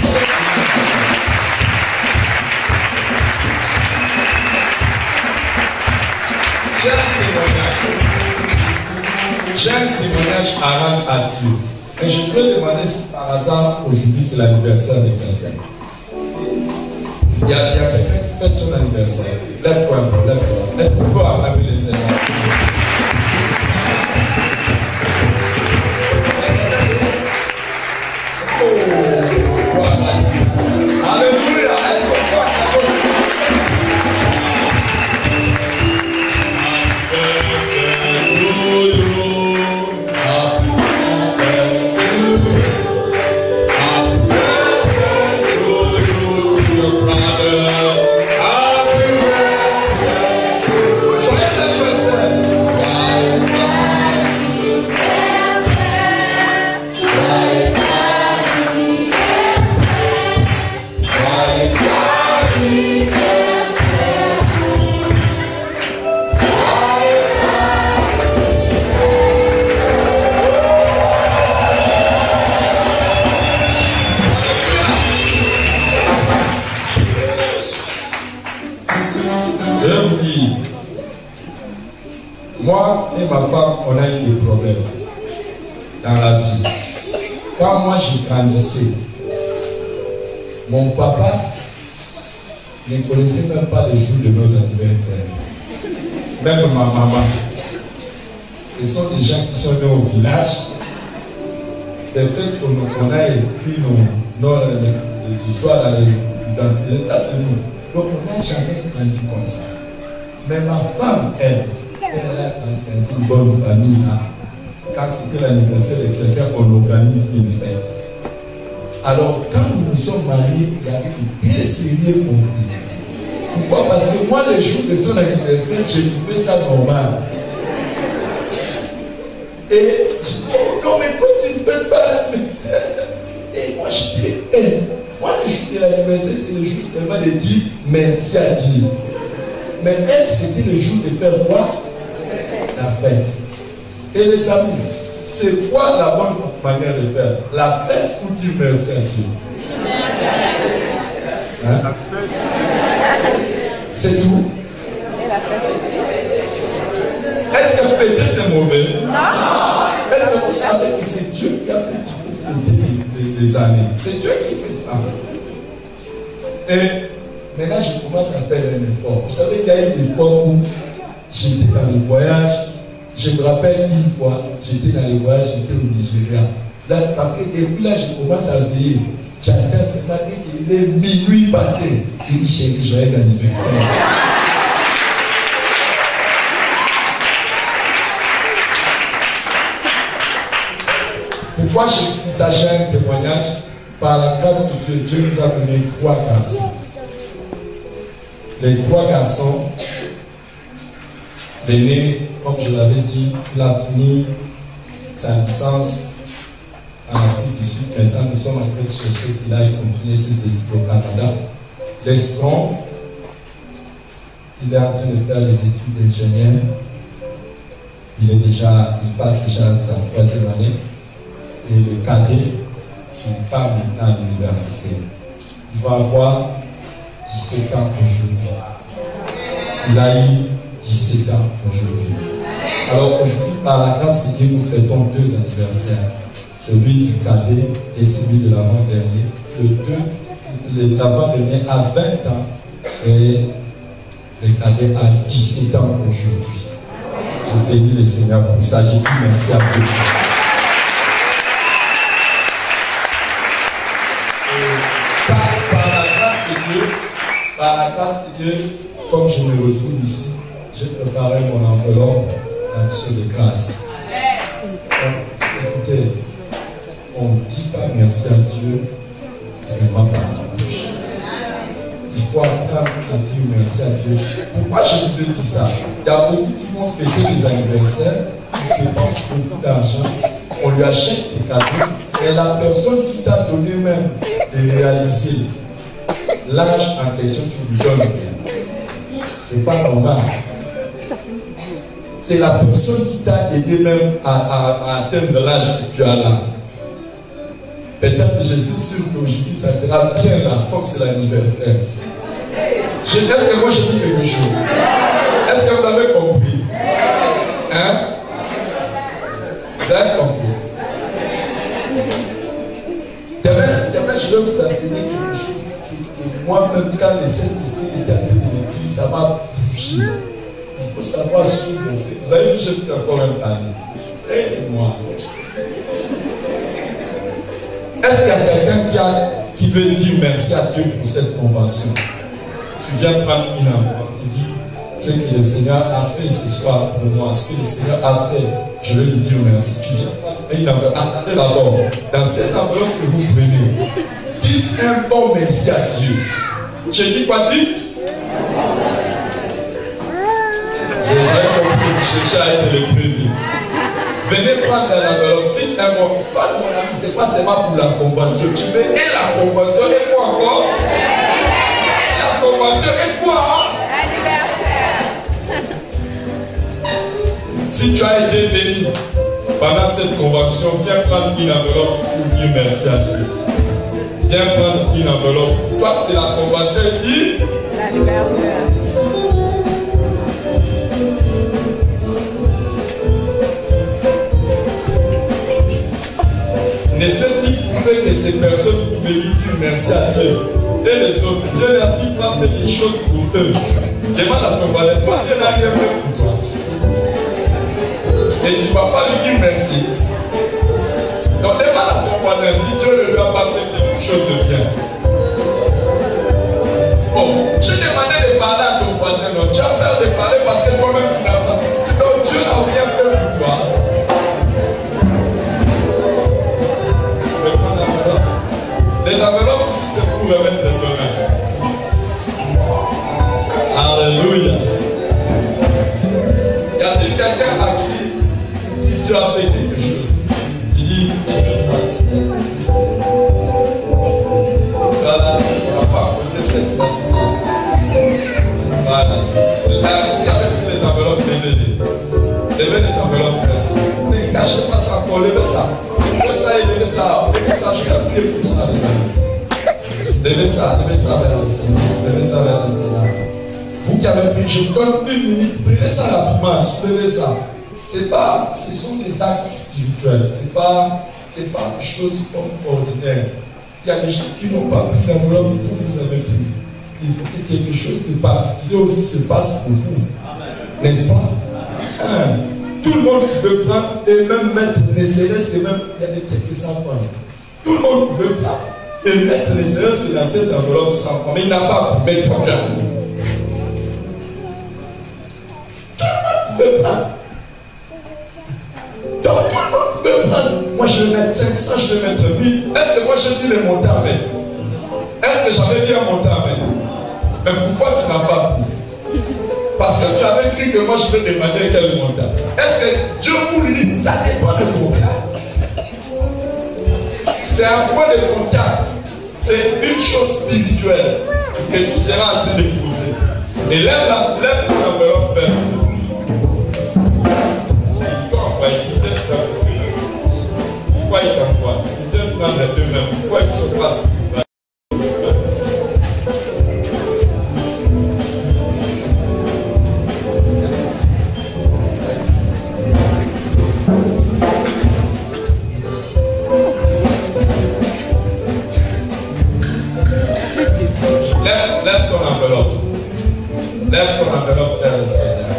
J'ai un témoignage. J'ai un témoignage à rendre à Dieu. Et je peux demander si par hasard aujourd'hui c'est l'anniversaire de quelqu'un. Il y a, il y a quelqu'un qui fête son anniversaire. Lève-toi un peu, lève-toi. Est-ce qu'on peut acclamer le Seigneur? Oh, gloire à Dieu. Alléluia. Est-ce qu'on peut acclamer? Moi et ma femme, on a eu des problèmes dans la vie. Quand moi je grandissais, mon papa ne connaissait même pas les jours de nos anniversaires. Même ma maman. Ce sont des gens qui sont nés au village. Le fait qu'on a écrit nos, nos, les, les histoires dans les identités, c'est nous. Donc on n'a jamais grandi comme ça. Mais ma femme, elle, elle a une bonne famille. Quand c'était l'anniversaire de quelqu'un, on organise une fête. Alors, quand nous nous sommes mariés, il y avait une très sérieux conflit. Pourquoi? Parce que moi, les jours de son anniversaire, j'ai trouvé ça normal. Et je dis, oh non, mais pourquoi tu ne fais pas l'anniversaire? Et moi, je dis, hey, moi, le jour de l'anniversaire, c'est le jour seulement de dire merci à Dieu. Mais elle, c'était le jour de faire quoi? La fête. Et les amis, c'est quoi la bonne manière de faire? La fête ou dire merci à Dieu? Hein? La fête. C'est tout. Est-ce que fêter c'est mauvais? Non. Est-ce que vous savez que c'est Dieu qui a fait fêter les années? C'est Dieu qui fait ça. Et maintenant, je commence à faire un effort. Vous savez, il y a eu des fois où j'étais dans le voyage. Je me rappelle une fois, j'étais dans le voyage, j'étais au Nigeria. Là, parce que depuis là, je commence à veiller. J'attends ce matin qu'il est minuit passé. Il dit, chérie, joyeux anniversaire. Pourquoi je dis ça, j'ai un témoignage? Par la grâce de Dieu, Dieu nous a donné trois garçons. Les trois garçons, l'aîné, comme je l'avais dit, il a fini sa licence en Afrique du Sud. Maintenant, nous sommes en train de chercher qu'il aille continuer ses études au Canada. L'escron, il est en train de faire les études d'ingénieur. Il est déjà, il passe déjà sa troisième année. Et le cadet, il part maintenant à l'université. Il va avoir dix-sept ans aujourd'hui. Il a eu dix-sept ans aujourd'hui. Alors aujourd'hui, par la grâce de Dieu, nous fêtons deux anniversaires. Celui du cadet et celui de l'avant-dernier. Le deux, l'avant-dernier a vingt ans et le cadet a dix-sept ans aujourd'hui. Je bénis le Seigneur pour ça. Je dis merci à vous. Par la grâce de Dieu, comme je me retrouve ici, j'ai préparé mon enveloppe d'action de grâce. Donc, écoutez, on ne dit pas merci à Dieu, c'est pas par la bouche. il faut apprendre à dire merci à Dieu. Pourquoi je vous ai dit ça? Il y a beaucoup qui vont fêter des anniversaires, qui dépensent beaucoup d'argent, on lui achète des cadeaux, et la personne qui t'a donné même de réaliser l'âge en question, tu lui donnes rien. C'est pas normal. C'est la personne qui t'a aidé même à, à, à atteindre l'âge que tu as là. Peut-être je suis sûr qu'aujourd'hui ça sera bien là, comme c'est l'anniversaire. Est-ce que moi je dis quelque chose? Est-ce que vous avez compris? Hein? Vous avez compris? Demain, je vais vous enseigner quelque chose que moi-même, quand les Saint-Esprit étaient en train de me dire, ça m'a bougé. Il faut savoir suivre. Vous avez vu, j'ai fait encore un année. Et moi. Est-ce qu'il y a quelqu'un qui, a, qui veut dire merci à Dieu pour cette convention? Tu viens prendre une amie, tu dis ce que le Seigneur a fait ce soir pour moi, ce que le Seigneur a fait, je vais lui dire merci. Tu viens prendre une enveloppe. Attendez d'abord, dans cette enveloppe que vous prenez, dites un bon merci à Dieu. Je dis quoi, dites? J'ai compris, j'ai déjà été le premier. Venez prendre l'enveloppe, dites un bon. Pas mon ami, c'est pas seulement pour la convention. Tu veux et la convention et quoi encore? Et la convention et quoi? Si tu as été béni pendant cette convention, viens prendre une enveloppe pour dire merci à Dieu. Viens prendre une enveloppe. Toi, c'est la convention et puis l'anniversaire. Ne sait-il prouver que ces personnes pouvaient lui dire merci à Dieu et les autres? Dieu leur dit pas fait des choses pour eux. Demande à ton voisin, toi, Dieu n'a rien fait pour toi. Et tu ne vas pas lui dire merci. Donc demande à ton voisin, si Dieu ne lui a pas fait quelque chose de bien. Bon, je demandais de parler à ton voisin, non, tu as peur de parler parce que toi-même tu n'as pas. Donc Dieu n'a rien fait pour toi. Les enveloppes ici, c'est pour remettre demain. Alléluia. Y a-t-il quelqu'un à qui, qui Dieu a fait quelque chose? Qui dit, je vais faire. Voilà, on ne va pas poser cette place. Voilà. Là, qui avait pris les enveloppes, levez-les. Levez les enveloppes. Ne cachez pas ça, levez ça. Levez ça et levez ça. Levez ça, je vais prier pour ça, les amis. Levez ça, levez ça vers le Seigneur. Levez ça vers le Seigneur. Vous qui avez pris, je vous donne une minute, prenez ça rapidement, soulevez ça. C'est pas, ce sont des actes spirituels, c'est pas, c'est pas des choses comme ordinaires. Il y a des gens qui n'ont pas pris l'enveloppe, vous, vous avez pris. Il faut que quelque chose de particulier aussi se passe pour vous. N'est-ce pas? Hein? Tout le monde veut prendre et même mettre les célestes et même, il y a des pièces de cent francs. Tout le monde veut prendre et mettre les célestes dans cette enveloppe sans francs. Mais il n'a pas pour mettre en garde. Tout le monde veut prendre. Donc, tout le monde veut prendre. Moi, je vais mettre cinq cents, je vais mettre mille. Est-ce que moi, j'ai dit les montants avec? Est-ce que j'avais dit un montant avec? Mais pourquoi tu n'as pas pris? Parce que tu avais cru que moi je vais demander quel montant. Est-ce que Dieu vous dit, ça dépend de ton cas. C'est un point de ton cas. C'est une chose spirituelle que tu seras en train de poser. Et lève la lève ton enveloppe vers Dieu. Pourquoi il t'envoie? Pourquoi il t'envoie? Il t'aime prendre les deux mêmes. Pourquoi il se passe? Lève ton enveloppe. Lève ton enveloppe vers le Seigneur.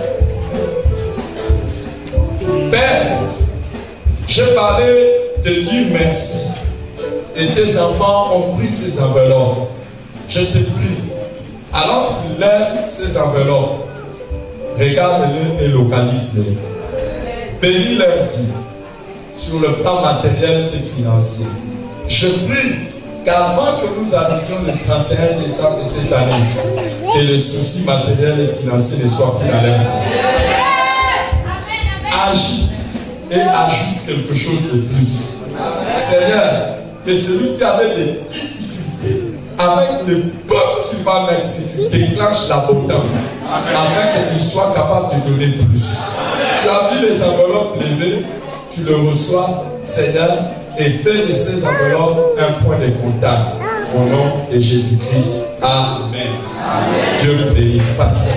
Père, j'ai parlé de dire merci. Et tes enfants ont pris ces enveloppes. Je te prie, alors qu'ils lèvent ces enveloppes, regarde-les et localise-les. Bénis leur vie sur le plan matériel et financier. Je prie qu'avant que nous arrivions le trente et un décembre de cette année, que les soucis matériels et financiers ne soient plus à l'œuvre. Agis et ajoute quelque chose de plus. Seigneur, que celui qui avait des difficultés, avec le peuple qu'il va mettre, que tu déclenches l'abondance, afin qu'il soit capable de donner plus. Tu as vu les enveloppes levées, tu le reçois, Seigneur, et fais de ces enveloppes un point de contact. Au nom de Jésus-Christ. Amen. Amen. Dieu vous bénisse, pasteur.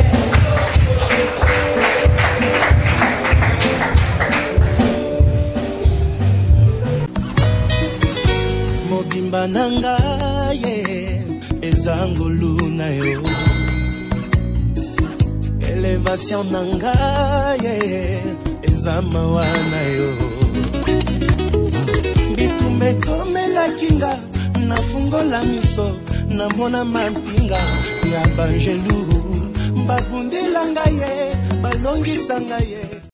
Mobimba nanga ye ezangulu na yo. Elevation nanga ye ezamawa na yo. Bitumbe komela kinga nafungola miso namona mampinga ya banjelu babundela ngaye balongisa ngaye.